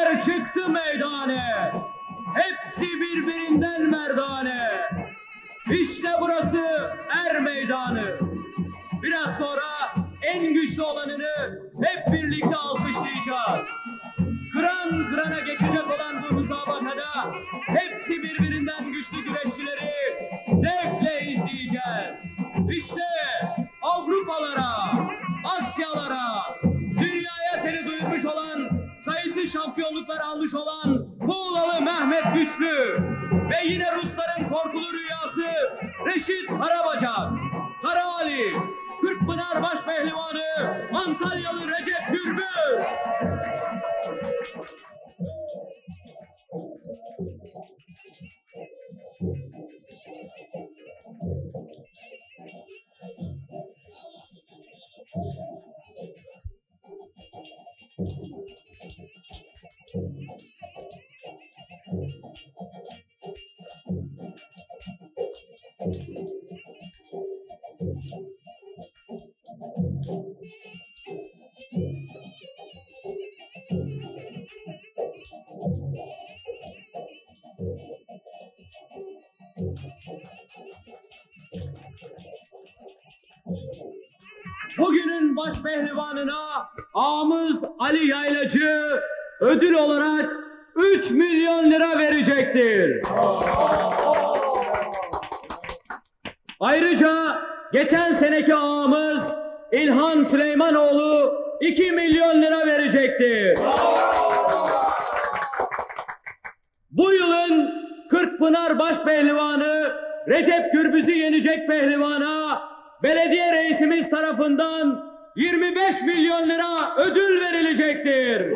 Ejderler çıktı meydane. Hepsi birbirinden merdane. İşte burası er meydanı. Biraz sonra en güçlü olanını hep birlikte alkışlayacağız. Kıran kırana geçecek olan bu müsabakada hepsi birbirinden güçlü güreşçileri zevkle izleyeceğiz. İşte Avrupalara, Asyalara, dünyaya seni duyurmuş olan, sayısız şampiyonluklar almış olan Muğlalı Mehmet Güçlü ve yine Rusların korkulu rüyası Reşit Karabacak, Kara Ali, Kırkpınar Başpehlivanı Antalyalı Recep Gürbüz. Bugünün baş pehlivanına ağamız Ali Yaylacı ödül olarak üç milyon lira verecektir. Ayrıca geçen seneki ağamız İlhan Süleymanoğlu iki milyon lira verecektir. Bu yılın Kırkpınar Başpehlivanı Recep Gürbüz'ü yenecek pehlivana belediye reisimiz tarafından yirmi beş milyon lira ödül verilecektir.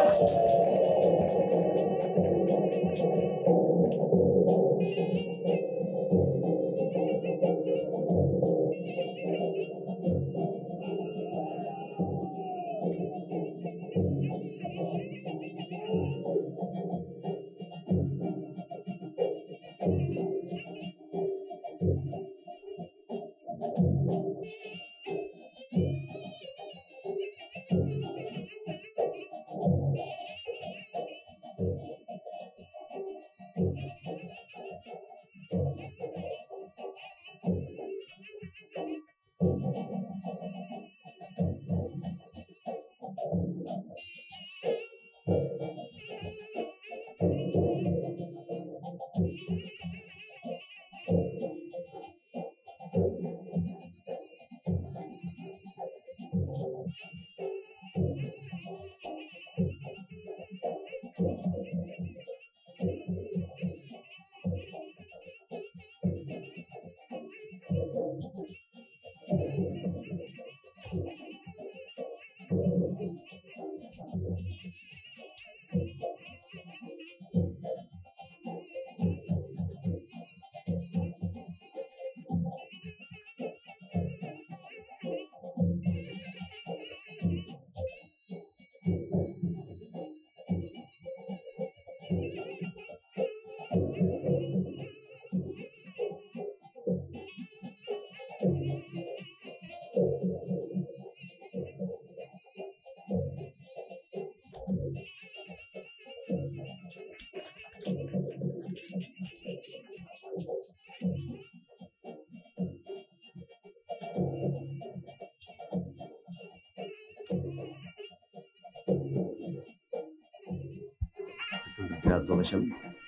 Biraz dolaşalım.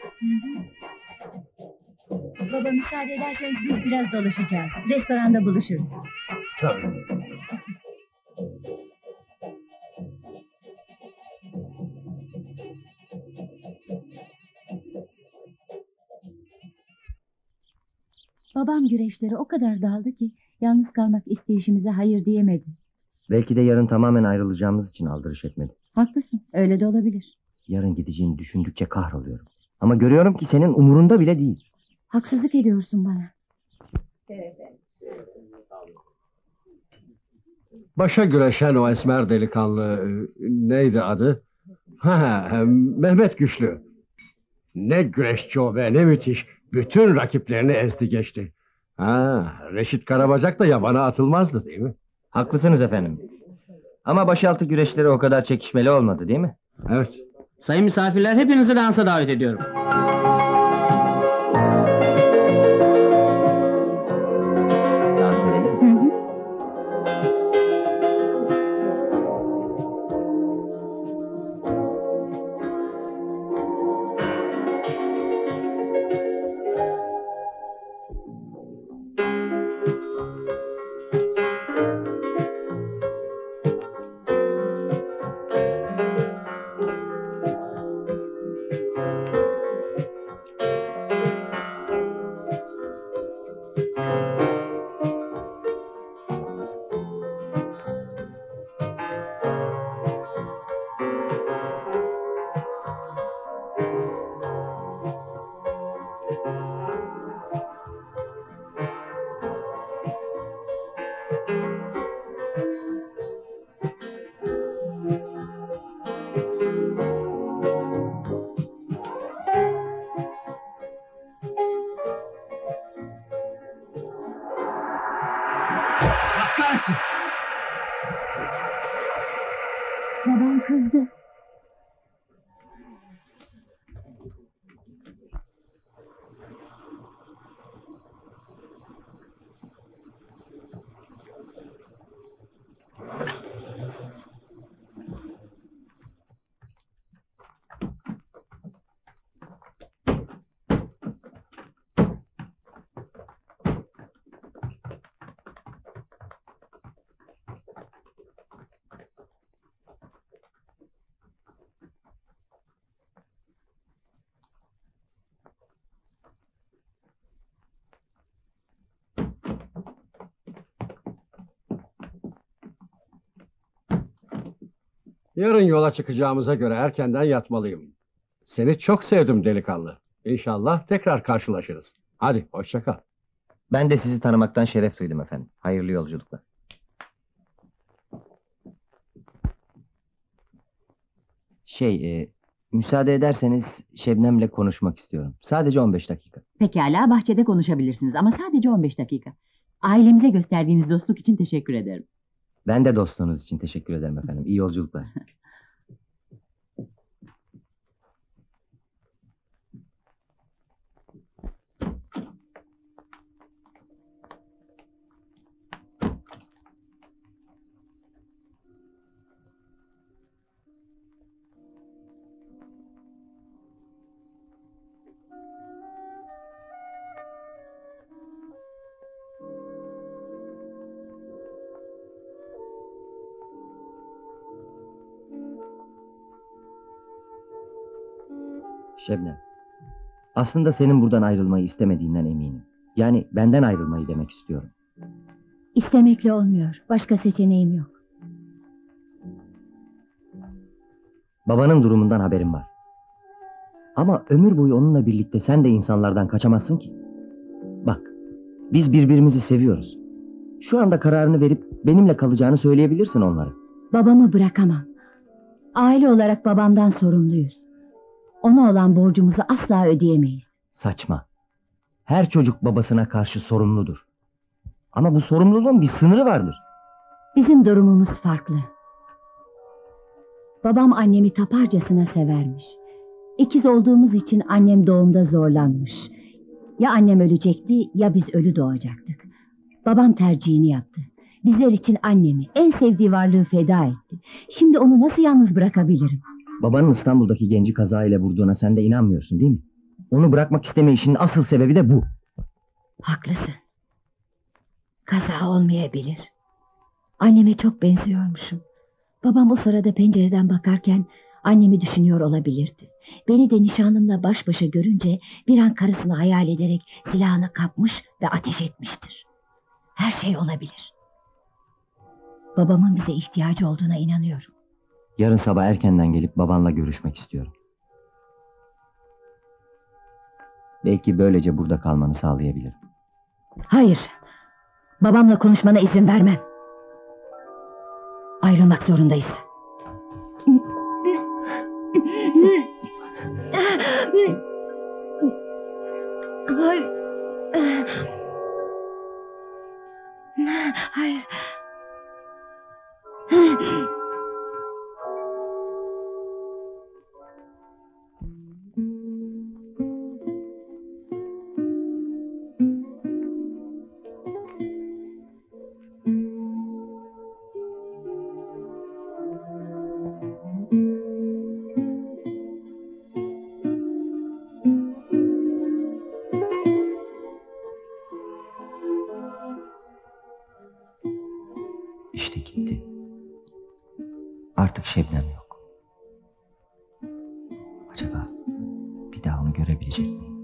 Baba müsaade ederseniz biz biraz dolaşacağız. Restoranda buluşuruz. Tabii. Babam güreşlere o kadar daldı ki yalnız kalmak isteyişimize hayır diyemedi. Belki de yarın tamamen ayrılacağımız için aldırış etmedi. Haklısın, öyle de olabilir. Yarın gideceğini düşündükçe kahroluyorum. Ama görüyorum ki senin umurunda bile değil. Haksızlık ediyorsun bana. Başa güreşen o esmer delikanlı e, neydi adı? Ha, ha, Mehmet Güçlü. Ne güreşçi o be, ne müthiş. Bütün rakiplerini ezdi geçti. Ha, Reşit Karabacak da yabana atılmazdı değil mi? Haklısınız efendim. Ama başaltı güreşleri o kadar çekişmeli olmadı değil mi? Evet. Sayın misafirler, hepinizi dansa davet ediyorum. Dans edelim. Hı hı. Babam kızdı. Yarın yola çıkacağımıza göre erkenden yatmalıyım. Seni çok sevdim delikanlı. İnşallah tekrar karşılaşırız. Hadi hoşça kal. Ben de sizi tanımaktan şeref duydum efendim. Hayırlı yolculuklar. Şey, e, müsaade ederseniz Şebnem'le konuşmak istiyorum. Sadece on beş dakika. Pekala, bahçede konuşabilirsiniz ama sadece on beş dakika. Ailemize gösterdiğiniz dostluk için teşekkür ederim. Ben de dostluğunuz için teşekkür ederim efendim. İyi yolculuklar. Şebnem, aslında senin buradan ayrılmayı istemediğinden eminim. Yani benden ayrılmayı demek istiyorum. İstemekle olmuyor. Başka seçeneğim yok. Babanın durumundan haberim var. Ama ömür boyu onunla birlikte sen de insanlardan kaçamazsın ki. Bak, biz birbirimizi seviyoruz. Şu anda kararını verip benimle kalacağını söyleyebilirsin onlara. Babamı bırakamam. Aile olarak babamdan sorumluyuz. Ona olan borcumuzu asla ödeyemeyiz. Saçma. Her çocuk babasına karşı sorumludur. Ama bu sorumluluğun bir sınırı vardır. Bizim durumumuz farklı. Babam annemi taparcasına severmiş. İkiz olduğumuz için annem doğumda zorlanmış. Ya annem ölecekti ya biz ölü doğacaktık. Babam tercihini yaptı. Bizler için annemi, en sevdiği varlığı feda etti. Şimdi onu nasıl yalnız bırakabilirim? Babanın İstanbul'daki genci kazayla vurduğuna sen de inanmıyorsun değil mi? Onu bırakmak istemeyişinin asıl sebebi de bu. Haklısın. Kaza olmayabilir. Anneme çok benziyormuşum. Babam o sırada pencereden bakarken annemi düşünüyor olabilirdi. Beni de nişanlımla baş başa görünce bir an karısını hayal ederek silahını kapmış ve ateş etmiştir. Her şey olabilir. Babamın bize ihtiyacı olduğuna inanıyorum. Yarın sabah erkenden gelip babanla görüşmek istiyorum. Belki böylece burada kalmanı sağlayabilirim. Hayır. Babamla konuşmana izin vermem. Ayrılmak zorundayız. Hayır. Hayır. Artık Şebnem yok. Acaba bir daha onu görebilecek miyim?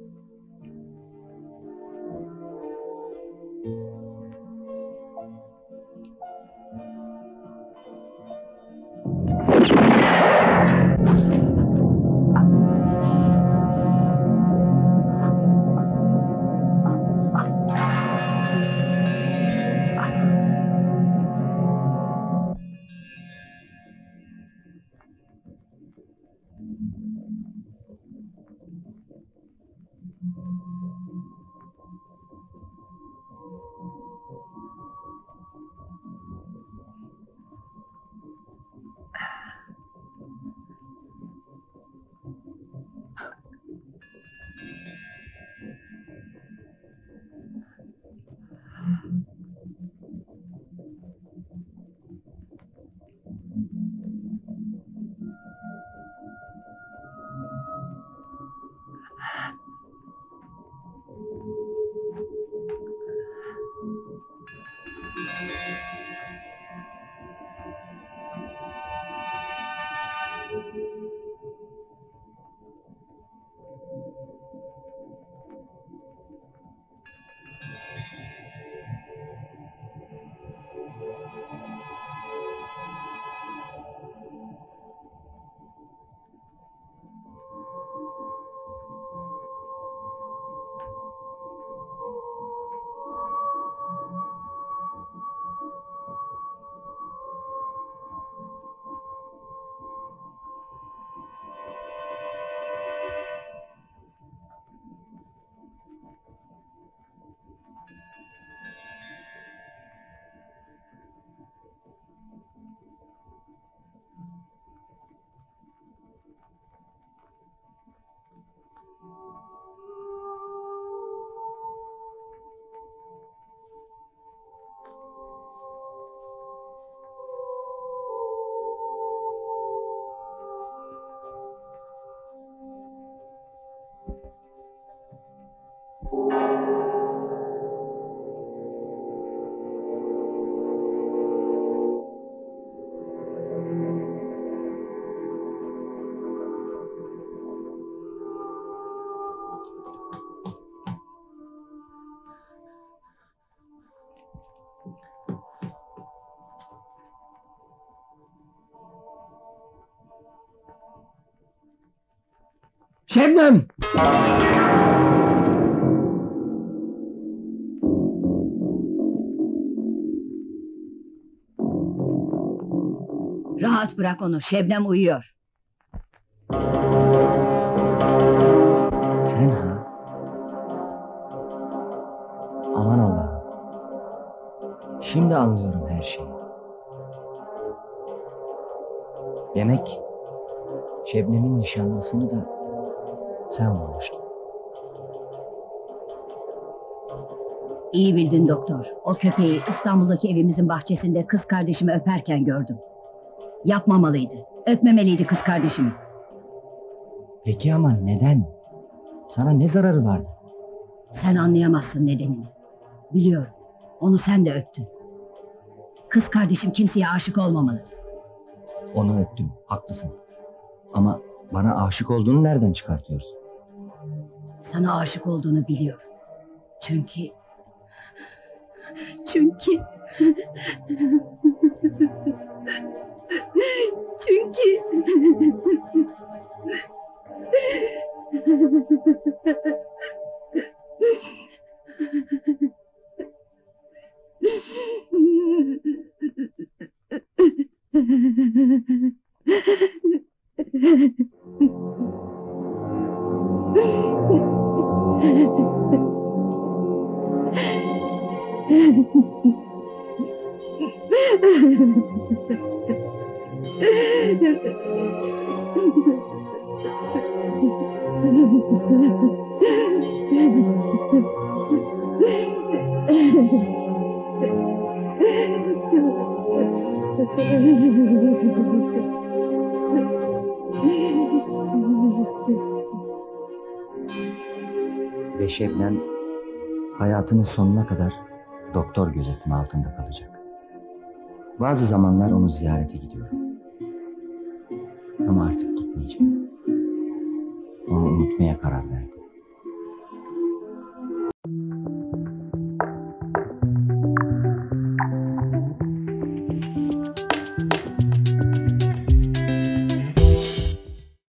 Şebnem! Rahat bırak onu, Şebnem uyuyor. Sen ha? Aman Allah'ım. Şimdi anlıyorum her şeyi. Demek Şebnem'in nişanlısını da sen vurmuştun. İyi bildin doktor. O köpeği İstanbul'daki evimizin bahçesinde kız kardeşimi öperken gördüm. Yapmamalıydı. Öpmemeliydi kız kardeşimi. Peki ama neden? Sana ne zararı vardı? Sen anlayamazsın nedenini. Biliyorum. Onu sen de öptün. Kız kardeşim kimseye aşık olmamalı. Onu öptüm, haklısın. Ama bana aşık olduğunu nereden çıkartıyorsun? Sana aşık olduğunu biliyorum. Çünkü... Çünkü... Çünkü... Ve Şebnem hayatının sonuna kadar doktor gözetimi altında kalacak. Bazı zamanlar onu ziyarete gidiyorum. Ama artık gitmeyeceğim. Onu unutmaya karar verdim.